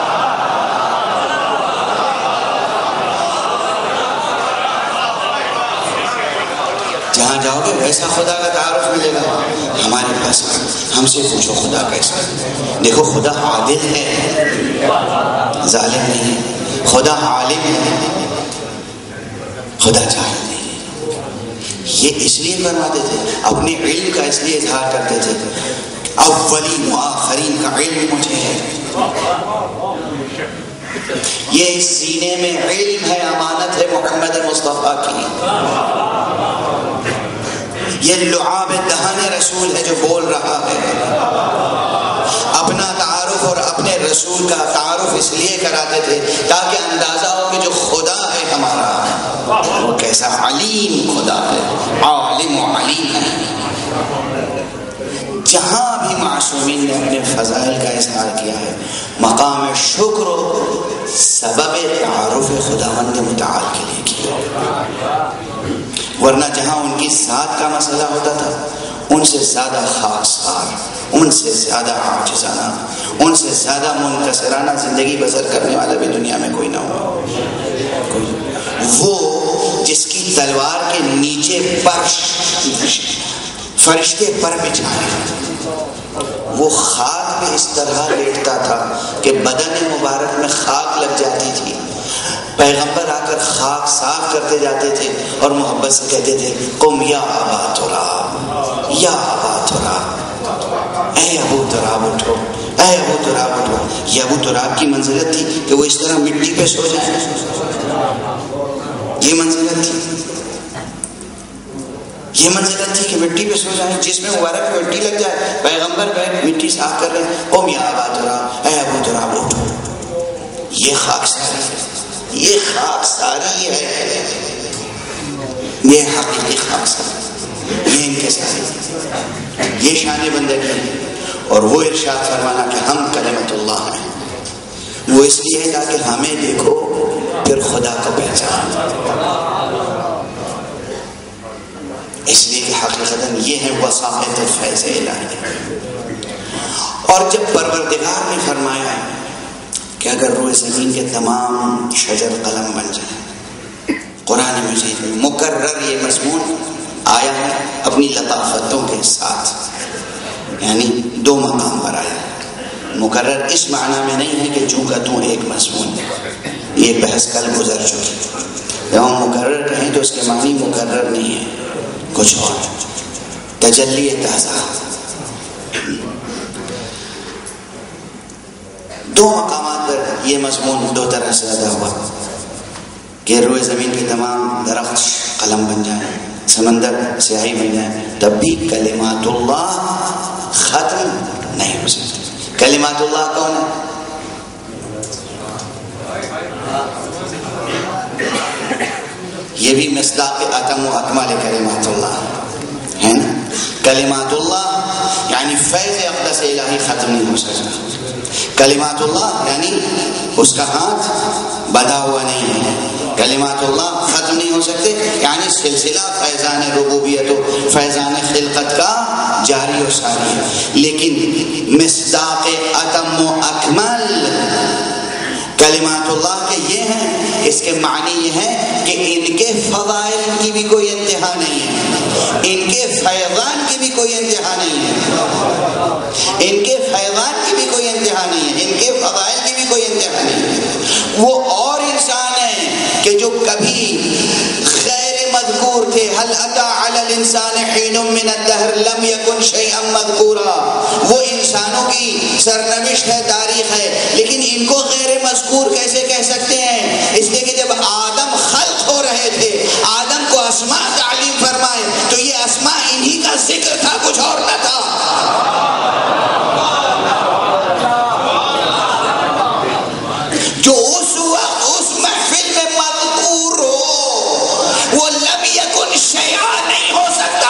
جہاں جاؤ گے ویسا خدا کا تعارف ملے گا. ہمارے پاس ہم سے پوچھو خدا کیسا. دیکھو خدا عادل ہے، ظالم نہیں ہے. خدا عالم ہے، خدا جاہل نہیں ہے. یہ اس لیے فرماتے تھے، اپنے علم کا اس لیے اظہار کرتے تھے اولین و آخرین کا علم مجھے ہے. یہ سینے میں علم ہے، امانت ہے محمد مصطفیٰ کی. یہ لعاب دہان رسول ہے جو بول رہا ہے. اپنا تعارف اور اپنے رسول کا تعارف اس لیے کراتے تھے تاکہ اندازہ ہو کہ جو خدا ہے ہمارا وہ کیسا علیم خدا ہے، عالم و علیم ہے. جہاں بھی معصومین نے اپنے فضائل کا اظہار کیا ہے، مقام شکر و سبب تعارف خداوند متعال کے لیے کیا. ورنہ جہاں ان کی ذات کا مسئلہ ہوتا تھا ان سے زیادہ خاکسار، ان سے زیادہ عاجزانہ، ان سے زیادہ منکسرانہ زندگی بسر کرنے والا بھی دنیا میں کوئی نہ ہو. وہ جس کی تلوار کے نیچے پر فرشتے پر بچھائے، وہ خاک پہ اس طرح لیٹتا تھا کہ بدن مبارک میں خاک لگ جاتی تھی. پیغمبر آ کر خاک صاف کرتے جاتے تھے اور محبت سے کہتے تھے قم یا ابا تراب، یا ابا تراب، اے ابو تراب اٹھو، اے ابو تراب اٹھو. یہ ابو تراب کی منزلت تھی کہ وہ اس طرح مٹی پہ سو جائے. یہ منزلت تھی، یہ منزلت تھی کہ مٹی پہ سو جائیں، جس میں مبارک میں مٹی لگ جائے. پیغمبر بیٹھ مٹی صاف کر رہے ہیں، قم یا ابا تراب، اے ابو تراب اٹھو. یہ خاک ساری، یہ خاک ساری ہے، یہ حقیقی خاک ساری، یہ ان کے ساری، یہ شان بندگی ہے. اور وہ ارشاد فرمانا کہ ہم کلمت اللہ ہیں، وہ اس لیے ہے تاکہ ہمیں دیکھو پھر خدا کو پہچان. اس لیے کہ حقیقتاً یہ ہے وساطت فیض الہی. اور جب پروردگار نے فرمایا کہ اگر روئے زمین کے تمام شجر قلم بن جائیں، قرآن مجید میں مکرر یہ مضمون آیا ہے اپنی لطافتوں کے ساتھ، یعنی دو مقام پر آیا. مکرر اس معنی میں نہیں ہے کہ جو کا تو ایک مضمون ہے، یہ بحث کل گزر چکی. جب ہم مکرر کہیں تو اس کے معنی مکرر نہیں ہے، کچھ اور تجلی تازہ. دو مقامات پر یہ مضمون دو طرح سے ادا ہوا کہ روئے زمین کے تمام درخت قلم بن جائیں، سمندر سیاہی بن جائیں، تب بھی کلمات اللہ ختم نہیں ہو سکتی. کلمات اللہ کون ہے؟ یہ بھی مصداق اتم و اکمال کلمات اللہ ہے نا. کلمات اللہ یعنی فیض اقدس الہی ختم نہیں ہو سکتا. کلمات اللہ یعنی اس کا ہاتھ بندھا ہوا نہیں ہے. کلمات اللہ ختم نہیں ہو سکتے، یعنی سلسلہ فیضان ربوبیت و فیضان خلقت کا جاری و ساری ہے. لیکن مصداق اتم و اکمل کلمات اللہ کے یہ ہیں، اس کے معنی یہ ہے کہ ان کے فضائل کی بھی کوئی انتہا نہیں ہے، ان کے فیضان کی بھی کوئی انتہا نہیں ہے، ان کے فیضان کی بھی کوئی انتہا نہیں ہے، ان کے فضائل کی بھی کوئی انتہا نہیں ہے. وہ اور انسان ہیں کہ جو کبھی غیر مذکور تھے. هل اتى على الانسان حين من الدهر لم يكن شيئا مذکورا. وہ انسانوں کی سرنوشت ہے، تاریخ ہے، لیکن ان کو غیر مذکور کیسے کہہ سکتے ہیں؟ اس لیے کہ جب آدم خلق ہو رہے تھے، آدم کو اسماء تعلیم فرمائے تو یہ اسماء انہی کا ذکر تھا، کچھ اور نہ تھا. جو اس وقت اس محفل میں مذکور ہو وہ لم یکن شیئا نہیں ہو سکتا.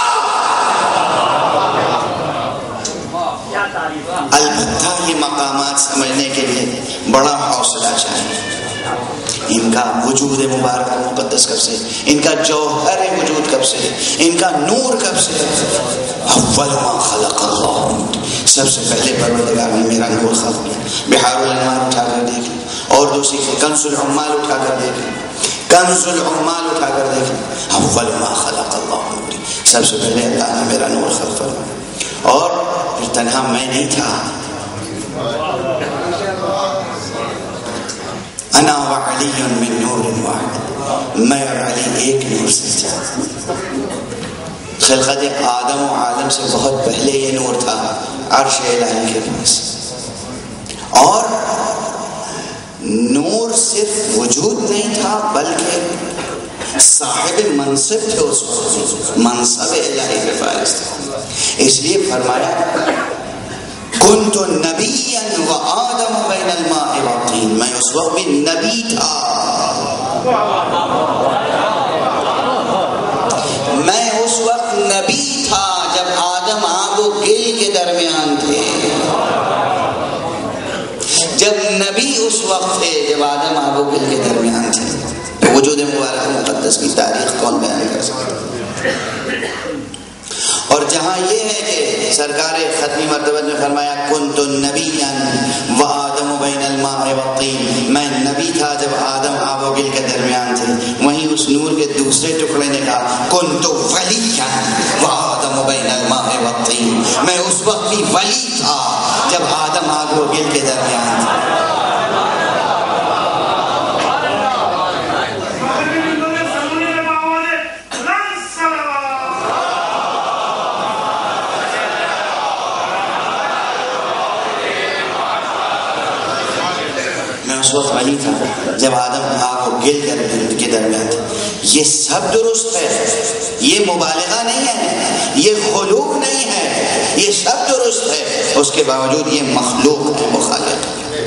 البتہ یہ مقامات سمجھنے کے لیے بڑا حوصلہ چاہیے. ان کا وجود مبارک و مقدس کب سے، ان کا جوہر وجود کب سے، ان کا نور کب سے. اول ما خلق اللہ، سب سے پہلے پروردگار نے میرا نور خلق کیا. بحار الانوار اٹھا کر دیکھ لیں، اور دوسری کنز العمال اٹھا کر دیکھ لیں، کنز العمال اٹھا کر دیکھ لیں. اول ما خلق اللہ نوری، سب سے پہلے اللہ نے میرا نور خلق فرمایا. اور پھر تنہا میں نہیں تھا، انا وعلی من نور واحد، میں اور علی ایک نور سے تھا. خلقت آدم و عالم سے بہت پہلے یہ نور تھا عرش الہی کے پاس. اور نور صرف وجود نہیں تھا بلکہ صاحب منصب تھے، اس وقت منصب الہی کے فائز تھا. اس لیے فرمایا کنت نبیا وآدم بین الماء والطین، میں اس وقت بھی نبی تھا، میں اس وقت نبی تھا جب آدم آب و گل کے درمیان تھے. جب نبی اس وقت تھے جب آدم آب و گل کے درمیان تھے، تو وجود مبارک مقدس کی تاریخ کون بیان کر سکتا. اور جہاں یہ ہے کہ سرکار ختمی مرتبہ نے فرمایا کنت نبیا وآدم بین الماء والطین، میں نبی تھا جب آدم آب و گل کے درمیان تھے، وہیں اس نور کے دوسرے ٹکڑے نے کہا کنت ولیا وآدم بین الماء والطین، میں اس وقت بھی ولی تھا جب آدم آب و گل کے درمیان تھے۔ اس وقت ولی تھا جب آدم آگ و گل کے درمیان تھا۔ یہ سب درست ہے، یہ مبالغہ نہیں ہے، یہ خلوق نہیں ہے، یہ سب درست ہے، اس کے باوجود یہ مخلوق ہے، مخالق ہے،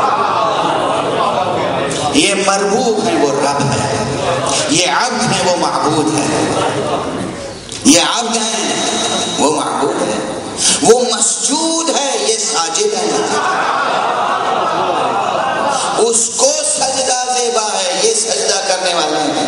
یہ مربوب ہے وہ رب ہے، یہ عبد ہے وہ معبود ہے، یہ عبد ہے وہ معبود ہے، وہ مسجود ہے یہ ساجد ہے، اس کو سجدہ زیبا ہے یہ سجدہ کرنے والے ہیں۔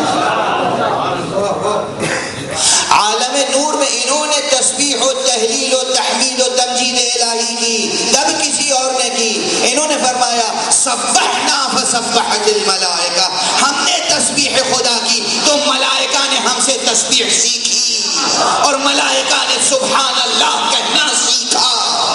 عالم نور میں انہوں نے تسبیح و تحلیل و تحمید و تمجید الہی کی، تب کسی اور نے کی۔ انہوں نے فرمایا سبحنا فسبحت الملائکہ، ہم نے تسبیح خدا کی تو ملائکہ نے ہم سے تسبیح سیکھی، اور ملائکہ نے سبحان اللہ کہنا سیکھا۔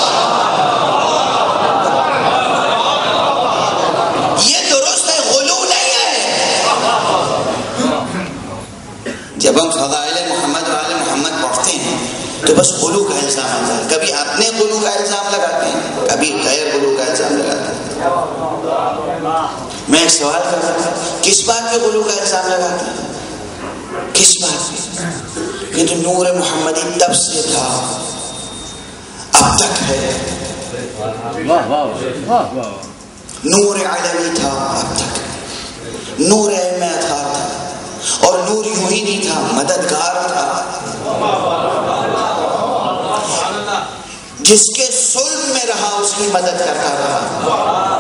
جب ہم فضائل محمد و آل محمد پڑھتے ہیں تو بس قلو کا الزام آتا ہے، کبھی اپنے قلو کا الزام لگاتے ہیں، کبھی غیر قلو کا الزام لگاتے ہیں۔ میں ایک سوال کرتا ہوں، کس بات پہ قلو کا الزام لگاتے ہیں؟ کس بات پہ؟ کہ تو نور محمدی تب سے تھا اب تک ہے، نور علوی تھا اب تک، نور اطہار تھا، اور نور یوں ہی نہیں تھا، مددگار تھا، جس کے صلب میں رہا اس کی مدد کرتا رہا،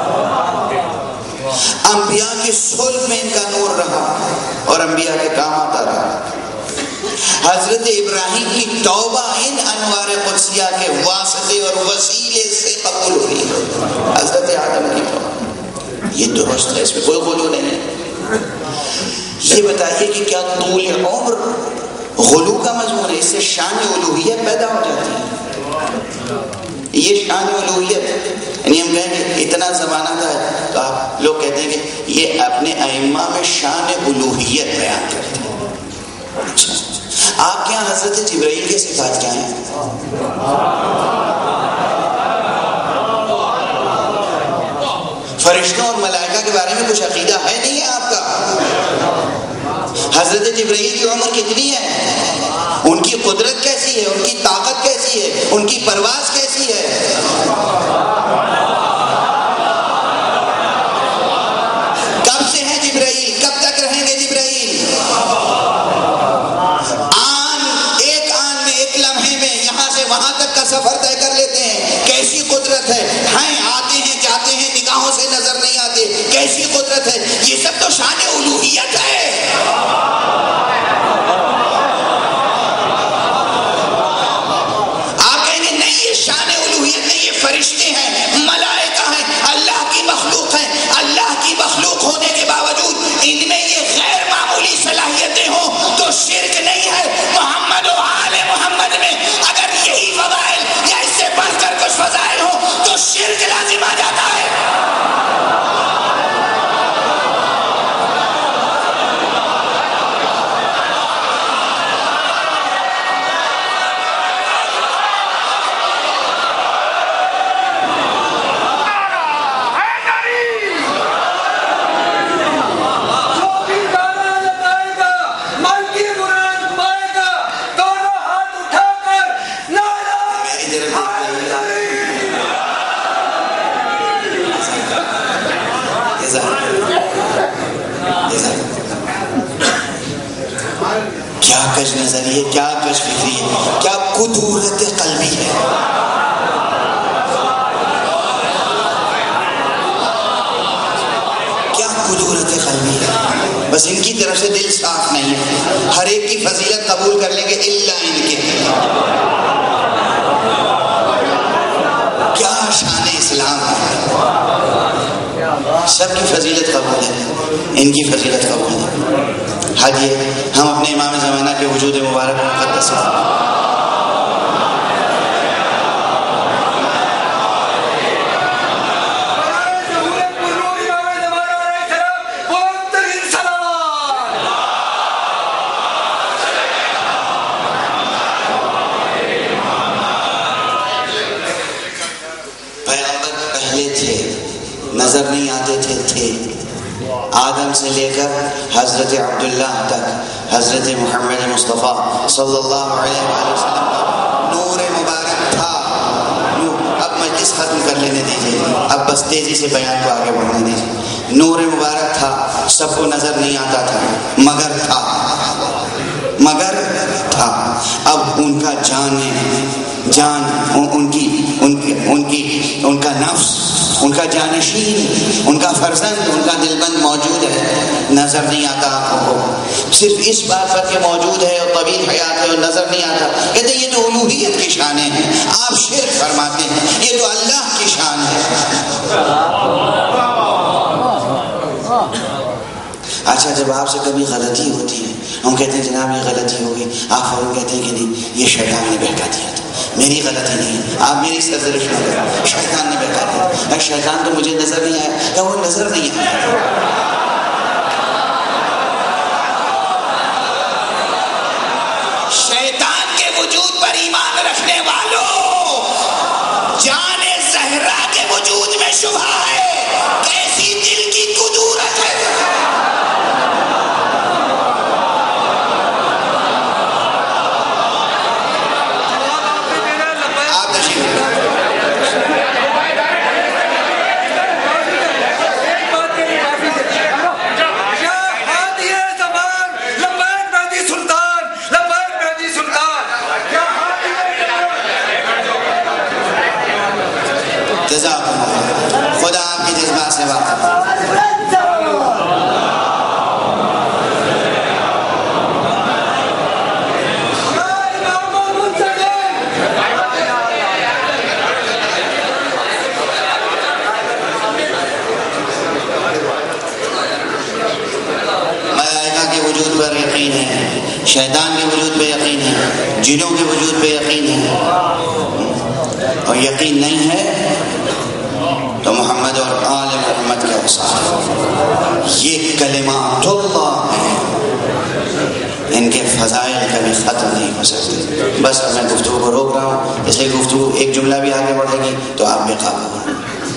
انبیاء کی صلب میں ان کا نور رہا اور انبیاء کے کام آتا رہا۔ حضرت ابراہیم کی توبہ ان انوار قدسیہ کے واسطے اور وسیلے سے قبول ہوئی، حضرت آدم کی توبہ، یہ درست ہے، اس میں کوئی غلو نہیں ہے۔ یہ بتائیے کہ کیا طول عمر غلو کا مضمون ہے؟ اس سے شان الوہیت پیدا ہو جاتی ہے، یہ شان الوہیت، یعنی ہم کہیں گے اتنا زمانہ تھا تو آپ لوگ کہتے ہیں کہ یہ اپنے ائمہ میں شان الوہیت بیان کرتے ہیں۔ اچھا، آپ کے یہاں حضرت جبرائیل کے صفات کیا ہیں؟ فرشتوں اور ملائکہ کے بارے میں کچھ عقیدہ ہے نہیں ہے آپ کا؟ حضرت جبرائیل کی عمر کتنی ہے؟ ان کی قدرت کیسی ہے؟ ان کی طاقت کیسی ہے؟ ان کی پرواز کیسی ہے؟ کب سے ہیں جبرائیل؟ کب تک رہیں گے جبرائیل؟ آن ایک آن میں، ایک لمحے میں یہاں سے وہاں تک کا سفر طے کر لیتے ہیں، کیسی قدرت ہے؟ ہیں آتے ہیں جاتے ہیں، نگاہوں سے نظر نہیں آتے، کیسی قدرت ہے؟ یہ سب تو شان الوہیت ہے۔ آپ کہیں گے نہیں یہ شان الوہیت نہیں، یہ فرشتے ہیں، ملائکہ ہیں، اللہ کی مخلوق ہیں، اللہ کی مخلوق ہونے کے باوجود ان میں یہ غیر معمولی صلاحیتیں ہوں تو شرک نہیں ہے۔ محمد و آل محمد میں اگر یہی فضائل یا اس سے بڑھ کر کچھ فضائل ہوں تو شرک لازم آ جاتا ہے۔ کیا کش نظری ہے، کیا کش فکری ہے، کیا قدورت قلبی ہے۔ کیا قدورت قلبی ہے۔ بس ان کی طرف سے دل صاف نہیں ہے. ہر ایک کی فضیلت قبول کر لیں گے الا ان کے. کیا شان اسلام ہے. سب کی فضیلت قبول ہے, ان کی فضیلت قبول ہے. حد یہ ہم اپنے امام زمانہ کے وجود مبارک مقدس نظر نہیں آتے تھے تھے آدم سے لے کر حضرت عبداللہ تک حضرت محمد مصطفیٰ صلی اللہ علیہ وسلم نور مبارک تھا. اب مجلس ختم کر لینے دیجیے, اب بس تیزی سے بیان کو آگے بڑھنے دیجیے. نور مبارک تھا, سب کو نظر نہیں آتا تھا, مگر تھا مگر تھا. اب ان کا جان جان ان کی ان کی ان کی ان کا نفس, ان کا جانشین, ان کا فرزند, ان کا دلبند موجود ہے, نظر نہیں آتا آنکھوں کو. صرف اس بات پر کہ موجود ہے اور طویل حیات ہے اور نظر نہیں آتا. کہتے ہیں یہ تو الوہیت کی شان ہے, آپ شرک فرماتے ہیں, یہ تو اللہ کی شان ہے. اچھا جب آپ سے کبھی غلطی ہوتی ہے, ہم کہتے ہیں جناب یہ غلطی ہوگی, آپ فوراً کہتے ہیں کہ نہیں یہ شیطان نے بہکا دیا تھا, میری غلطی نہیں ہے, آپ میری سرزنش نہ کریں, شیطان نے بہکا دیا. شیطان تو مجھے نظر نہیں آیا, کہ وہ نظر نہیں آیا. شیطان کے وجود پر ایمان رکھنے والوں, جان زہرا کے وجود میں شبہ ہے. کیسی دل کی قدورت ہے. خدا آپ کی جذبات سے واقف ہے. ملائکہ کے وجود پر یقین ہے, شیطان کے وجود پہ یقین ہے, جنوں کے وجود پہ یقین ہے, اور یقین نہیں ہے تو محمد اور آل محمد کے وصال یہ کلمات اللہ ہیں, ان کے فضائل کبھی ختم نہیں ہو سکتے. بس اب میں گفتگو کو روک رہا ہوں, اسے گفتگو ایک جملہ بھی آگے بڑھے گی تو آپ بے قابو ہوں.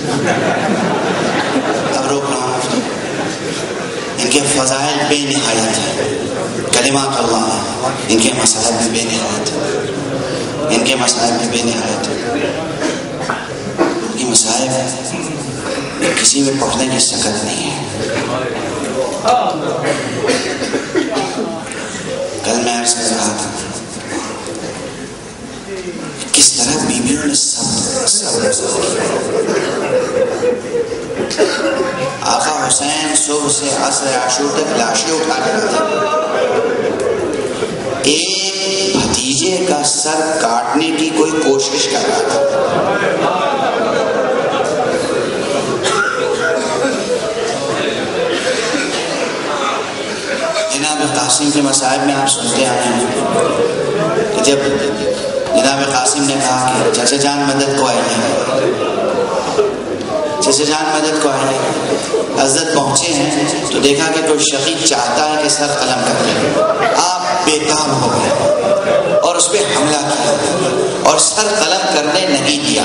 اب روک رہا ہوں. ان کے فضائل بے نہایت ہیں, کلمات اللہ ہیں, ان کے مسائل بھی بے نہایت ہیں, ان کے مسائل بھی بے نہایت ہیں. ان کی مسائل کسی میں پڑھنے کی سکت نہیں ہے. کل میں عرض کر رہا تھا کس طرح بیویوں نے سب سب آقا حسین صبح سے عصر عاشور تک لاشیں اٹھا کر تھے. ایک بھتیجے کا سر کاٹنے کی کوئی کوشش کر رہا تھا. جناب قاسم کے مصائب میں آپ سنتے آئے ہیں کہ جب جناب قاسم نے کہا کہ چچا جان مدد کو آئیے, چچا جان مدد کو آئیے, حضرت پہنچے ہیں تو دیکھا کہ کوئی شقیق چاہتا ہے کہ سر قلم کر لے. آپ بے کام ہو گئے اور اس پہ حملہ کیا اور سر قلم کرنے نہیں دیا.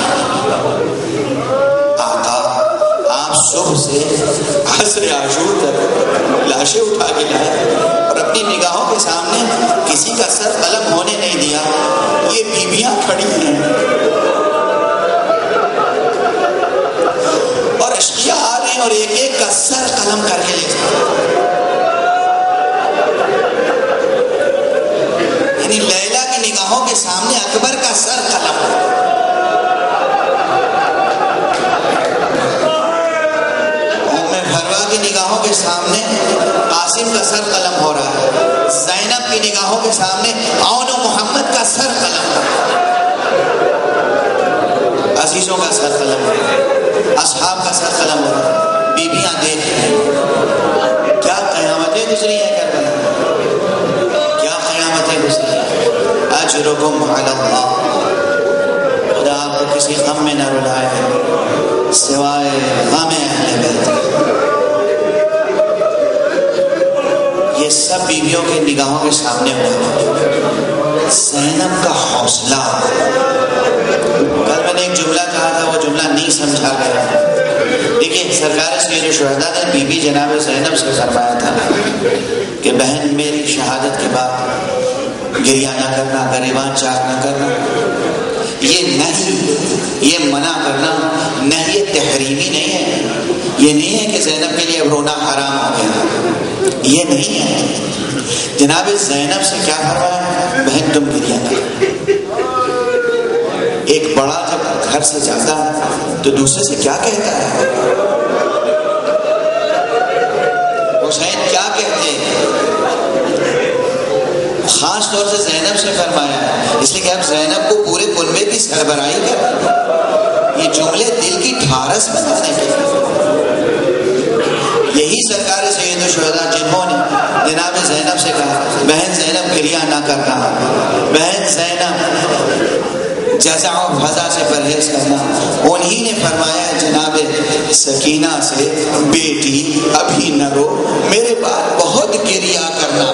آقا آپ صبح سے عصر عاشور تک لاشیں اٹھا کے لائے اور اپنی نگاہوں کے سامنے کسی کا سر قلم ہونے نہیں دیا. یہ بیویاں کھڑی ہیں اور اشقیاء آ رہے ہیں اور ایک ایک کا سر قلم کر کے لے جائیں. یعنی لیلا کی نگاہوں کے سامنے اکبر کا سر قلم. ام فروا کی نگاہوں کے سامنے قاسم قاسم کا سر قلم ہو رہا ہے، زینب کی نگاہوں کے سامنے عون و محمد کا سر قلم ہو رہا ہے، عزیزوں کا سر قلم ہو رہا ہے، اصحاب کا سر قلم ہو رہا ہے، بیویاں دیکھ رہی ہیں۔ کیا قیامتیں گزری ہیں کربلا، کیا قیامتیں گزری ہیں۔ اجرکم علی اللہ، خدا آپ کو کسی غم میں نہ رلائے سوائے غم اہل بیت۔ یہ سب بیویوں کے نگاہوں کے سامنے ہوا۔ زینب کا حوصلہ، کل میں نے ایک جملہ کہا تھا، وہ جملہ نہیں سمجھا گیا۔ دیکھیے سرکار سید الشہداء نے بی بی جناب زینب سے فرمایا تھا کہ بہن میری شہادت کے بعد گریہ نہ کرنا، گریبان چاک نہ کرنا۔ یہ نہیں، یہ منع کرنا نہیں، تحریمی نہیں ہے۔ یہ نہیں ہے کہ زینب کے لیے رونا حرام ہو گیا، یہ نہیں ہے۔ جناب زینب سے کیا فرمایا؟ بہن تم گریہ کرو۔ ایک بڑا جب گھر سے جاتا ہے تو دوسرے سے کیا کہتا ہے؟ حسین کیا کہتے ہیں؟ خاص طور سے زینب سے فرمایا ہے، اس لیے کہ اب زینب کو پورے کنبے کی سربراہی کر، یہ جملے دل کی ٹھارس بنانے کے۔ یہی سرکار سید الشہداء جنہوں نے جناب زینب سے کہا بہن زینب گریہ نہ کرنا، بہن زینب جزع و فضا سے پرہیز کرنا، انہی نے فرمایا جناب سکینہ سے بیٹی ابھی نہ رو، میرے بعد بہت گریہ کرنا،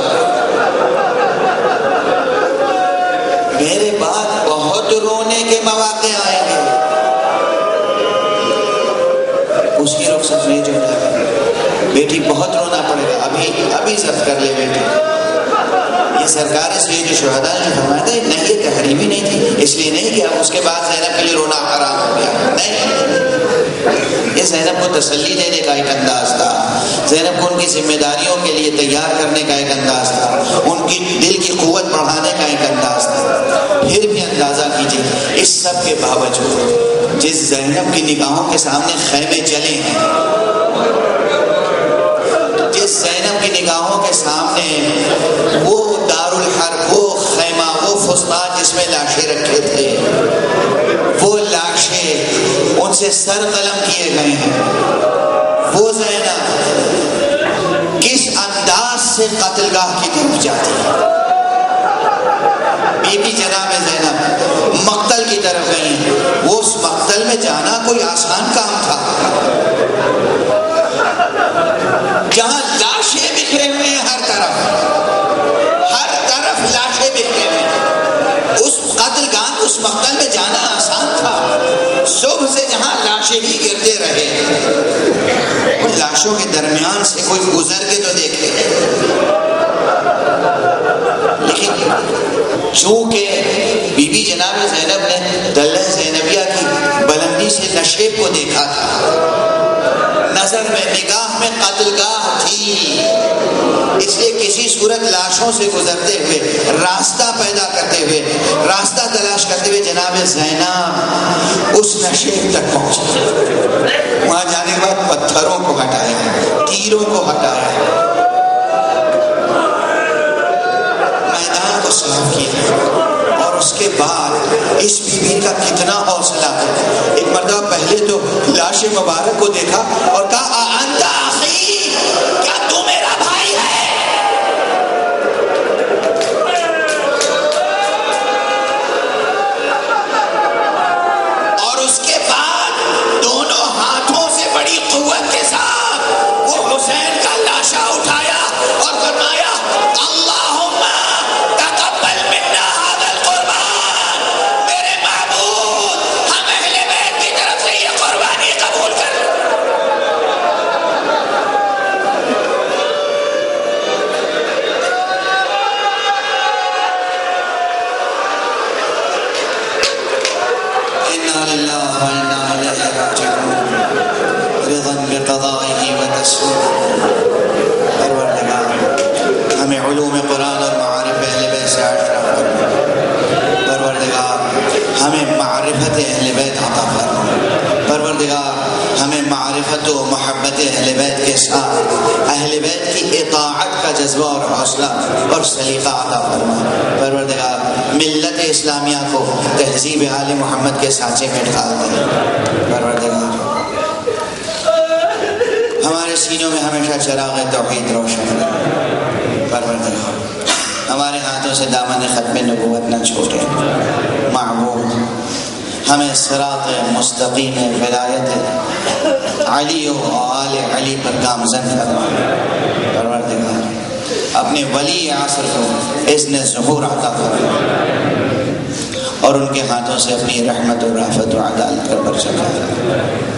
میرے بعد بہت رونے کے مواقع آئیں گے۔ اس کی رخصت میں جو ہے بیٹی بہت رونا پڑے گا، ابھی ابھی ضبط کر لے بیٹی۔ یہ سرکار سید الشہداء نے فرمایا تھا، نہیں یہ تحریمی نہیں تھی، اس لیے نہیں کہ اب اس کے بعد زینب کے لیے رونا حرام ہو گیا، نہیں، یہ زینب کو تسلی دینے کا ایک انداز تھا، زینب کو ان کی ذمہ داریوں کے لیے تیار کرنے کا ایک انداز تھا، ان کی دل کی قوت بڑھانے کا ایک انداز تھا۔ پھر بھی اندازہ کیجیے اس سب کے باوجود جس زینب کی نگاہوں کے سامنے خیمے چلے ہیں، جس زینب کی نگاہوں کے سامنے وہ دارالحرب، وہ خیمہ، وہ فسطاط جس میں لاشیں رکھے تھے، وہ لاشیں ان سے سر قلم کیے گئے ہیں، وہ زینب کس انداز سے قتل گاہ کی طرف جاتی ہے۔ بی بی جناب زینب مقتل کی طرف گئی ہیں، وہ اس مقتل میں جانا کوئی آسان کام تھا، جہاں لاشیں بکھرے ہوئے ہیں، ہر طرف ہر طرف لاشیں بکھرے ہوئے ہیں، اس قتل گاہ اس مقتل میں جانا آسان تھا؟ صبح سے جہاں لاشیں ہی گرتے رہے، ان لاشوں کے درمیان سے کوئی گزر کے تو دیکھے، لیکن چونکہ بی بی جناب زینب نے دلہ زینبیہ کی بلندی سے نشیب کو دیکھا تھا، نظر میں نگاہ میں قتل گاہ تھی، اس لیے کسی صورت لاشوں سے گزرتے ہوئے، راستہ پیدا کرتے ہوئے، راستہ تلاش کرتے ہوئے جناب زینب اس نشیب تک پہنچے۔ وہاں جانے کے بعد پتھروں کو ہٹایا، تیروں کو ہٹایا، میدان کو صاف کیا، اور اس کے بعد اس بی بی کا کتنا حوصلہ ہے، ایک مرتبہ پہلے تو لاش مبارک کو دیکھا اور کہا انت اخی، کیا تو میرا بھائی ہے؟ اور اس کے بعد دونوں ہاتھوں سے بڑی قوت کے ساتھ وہ حسین کا لاشا اٹھایا اور فرمایا اللہم تقبل منا ھذا القربان، میرے معبود ہم اہل بیت کی طرف سے یہ قربانی قبول کر۔ جذبہ اور حوصلہ اور سلیقہ عطا فرما پروردگار، ملت اسلامیہ کو تہذیب آل محمد کے سانچے میں ڈال دے پروردگار، ہمارے سینوں میں ہمیشہ چراغ توحید روشن کر پروردگار، ہمارے ہاتھوں سے دامن ختم نبوت نہ چھوٹے معبود، ہمیں صراط مستقیم ولایت علی و آل علی پر گامزن فرما پروردگار، اپنے ولی عصر کو اذن ظہور عطا فرما اور ان کے ہاتھوں سے اپنی رحمت و رافت و عدالت پر برچکا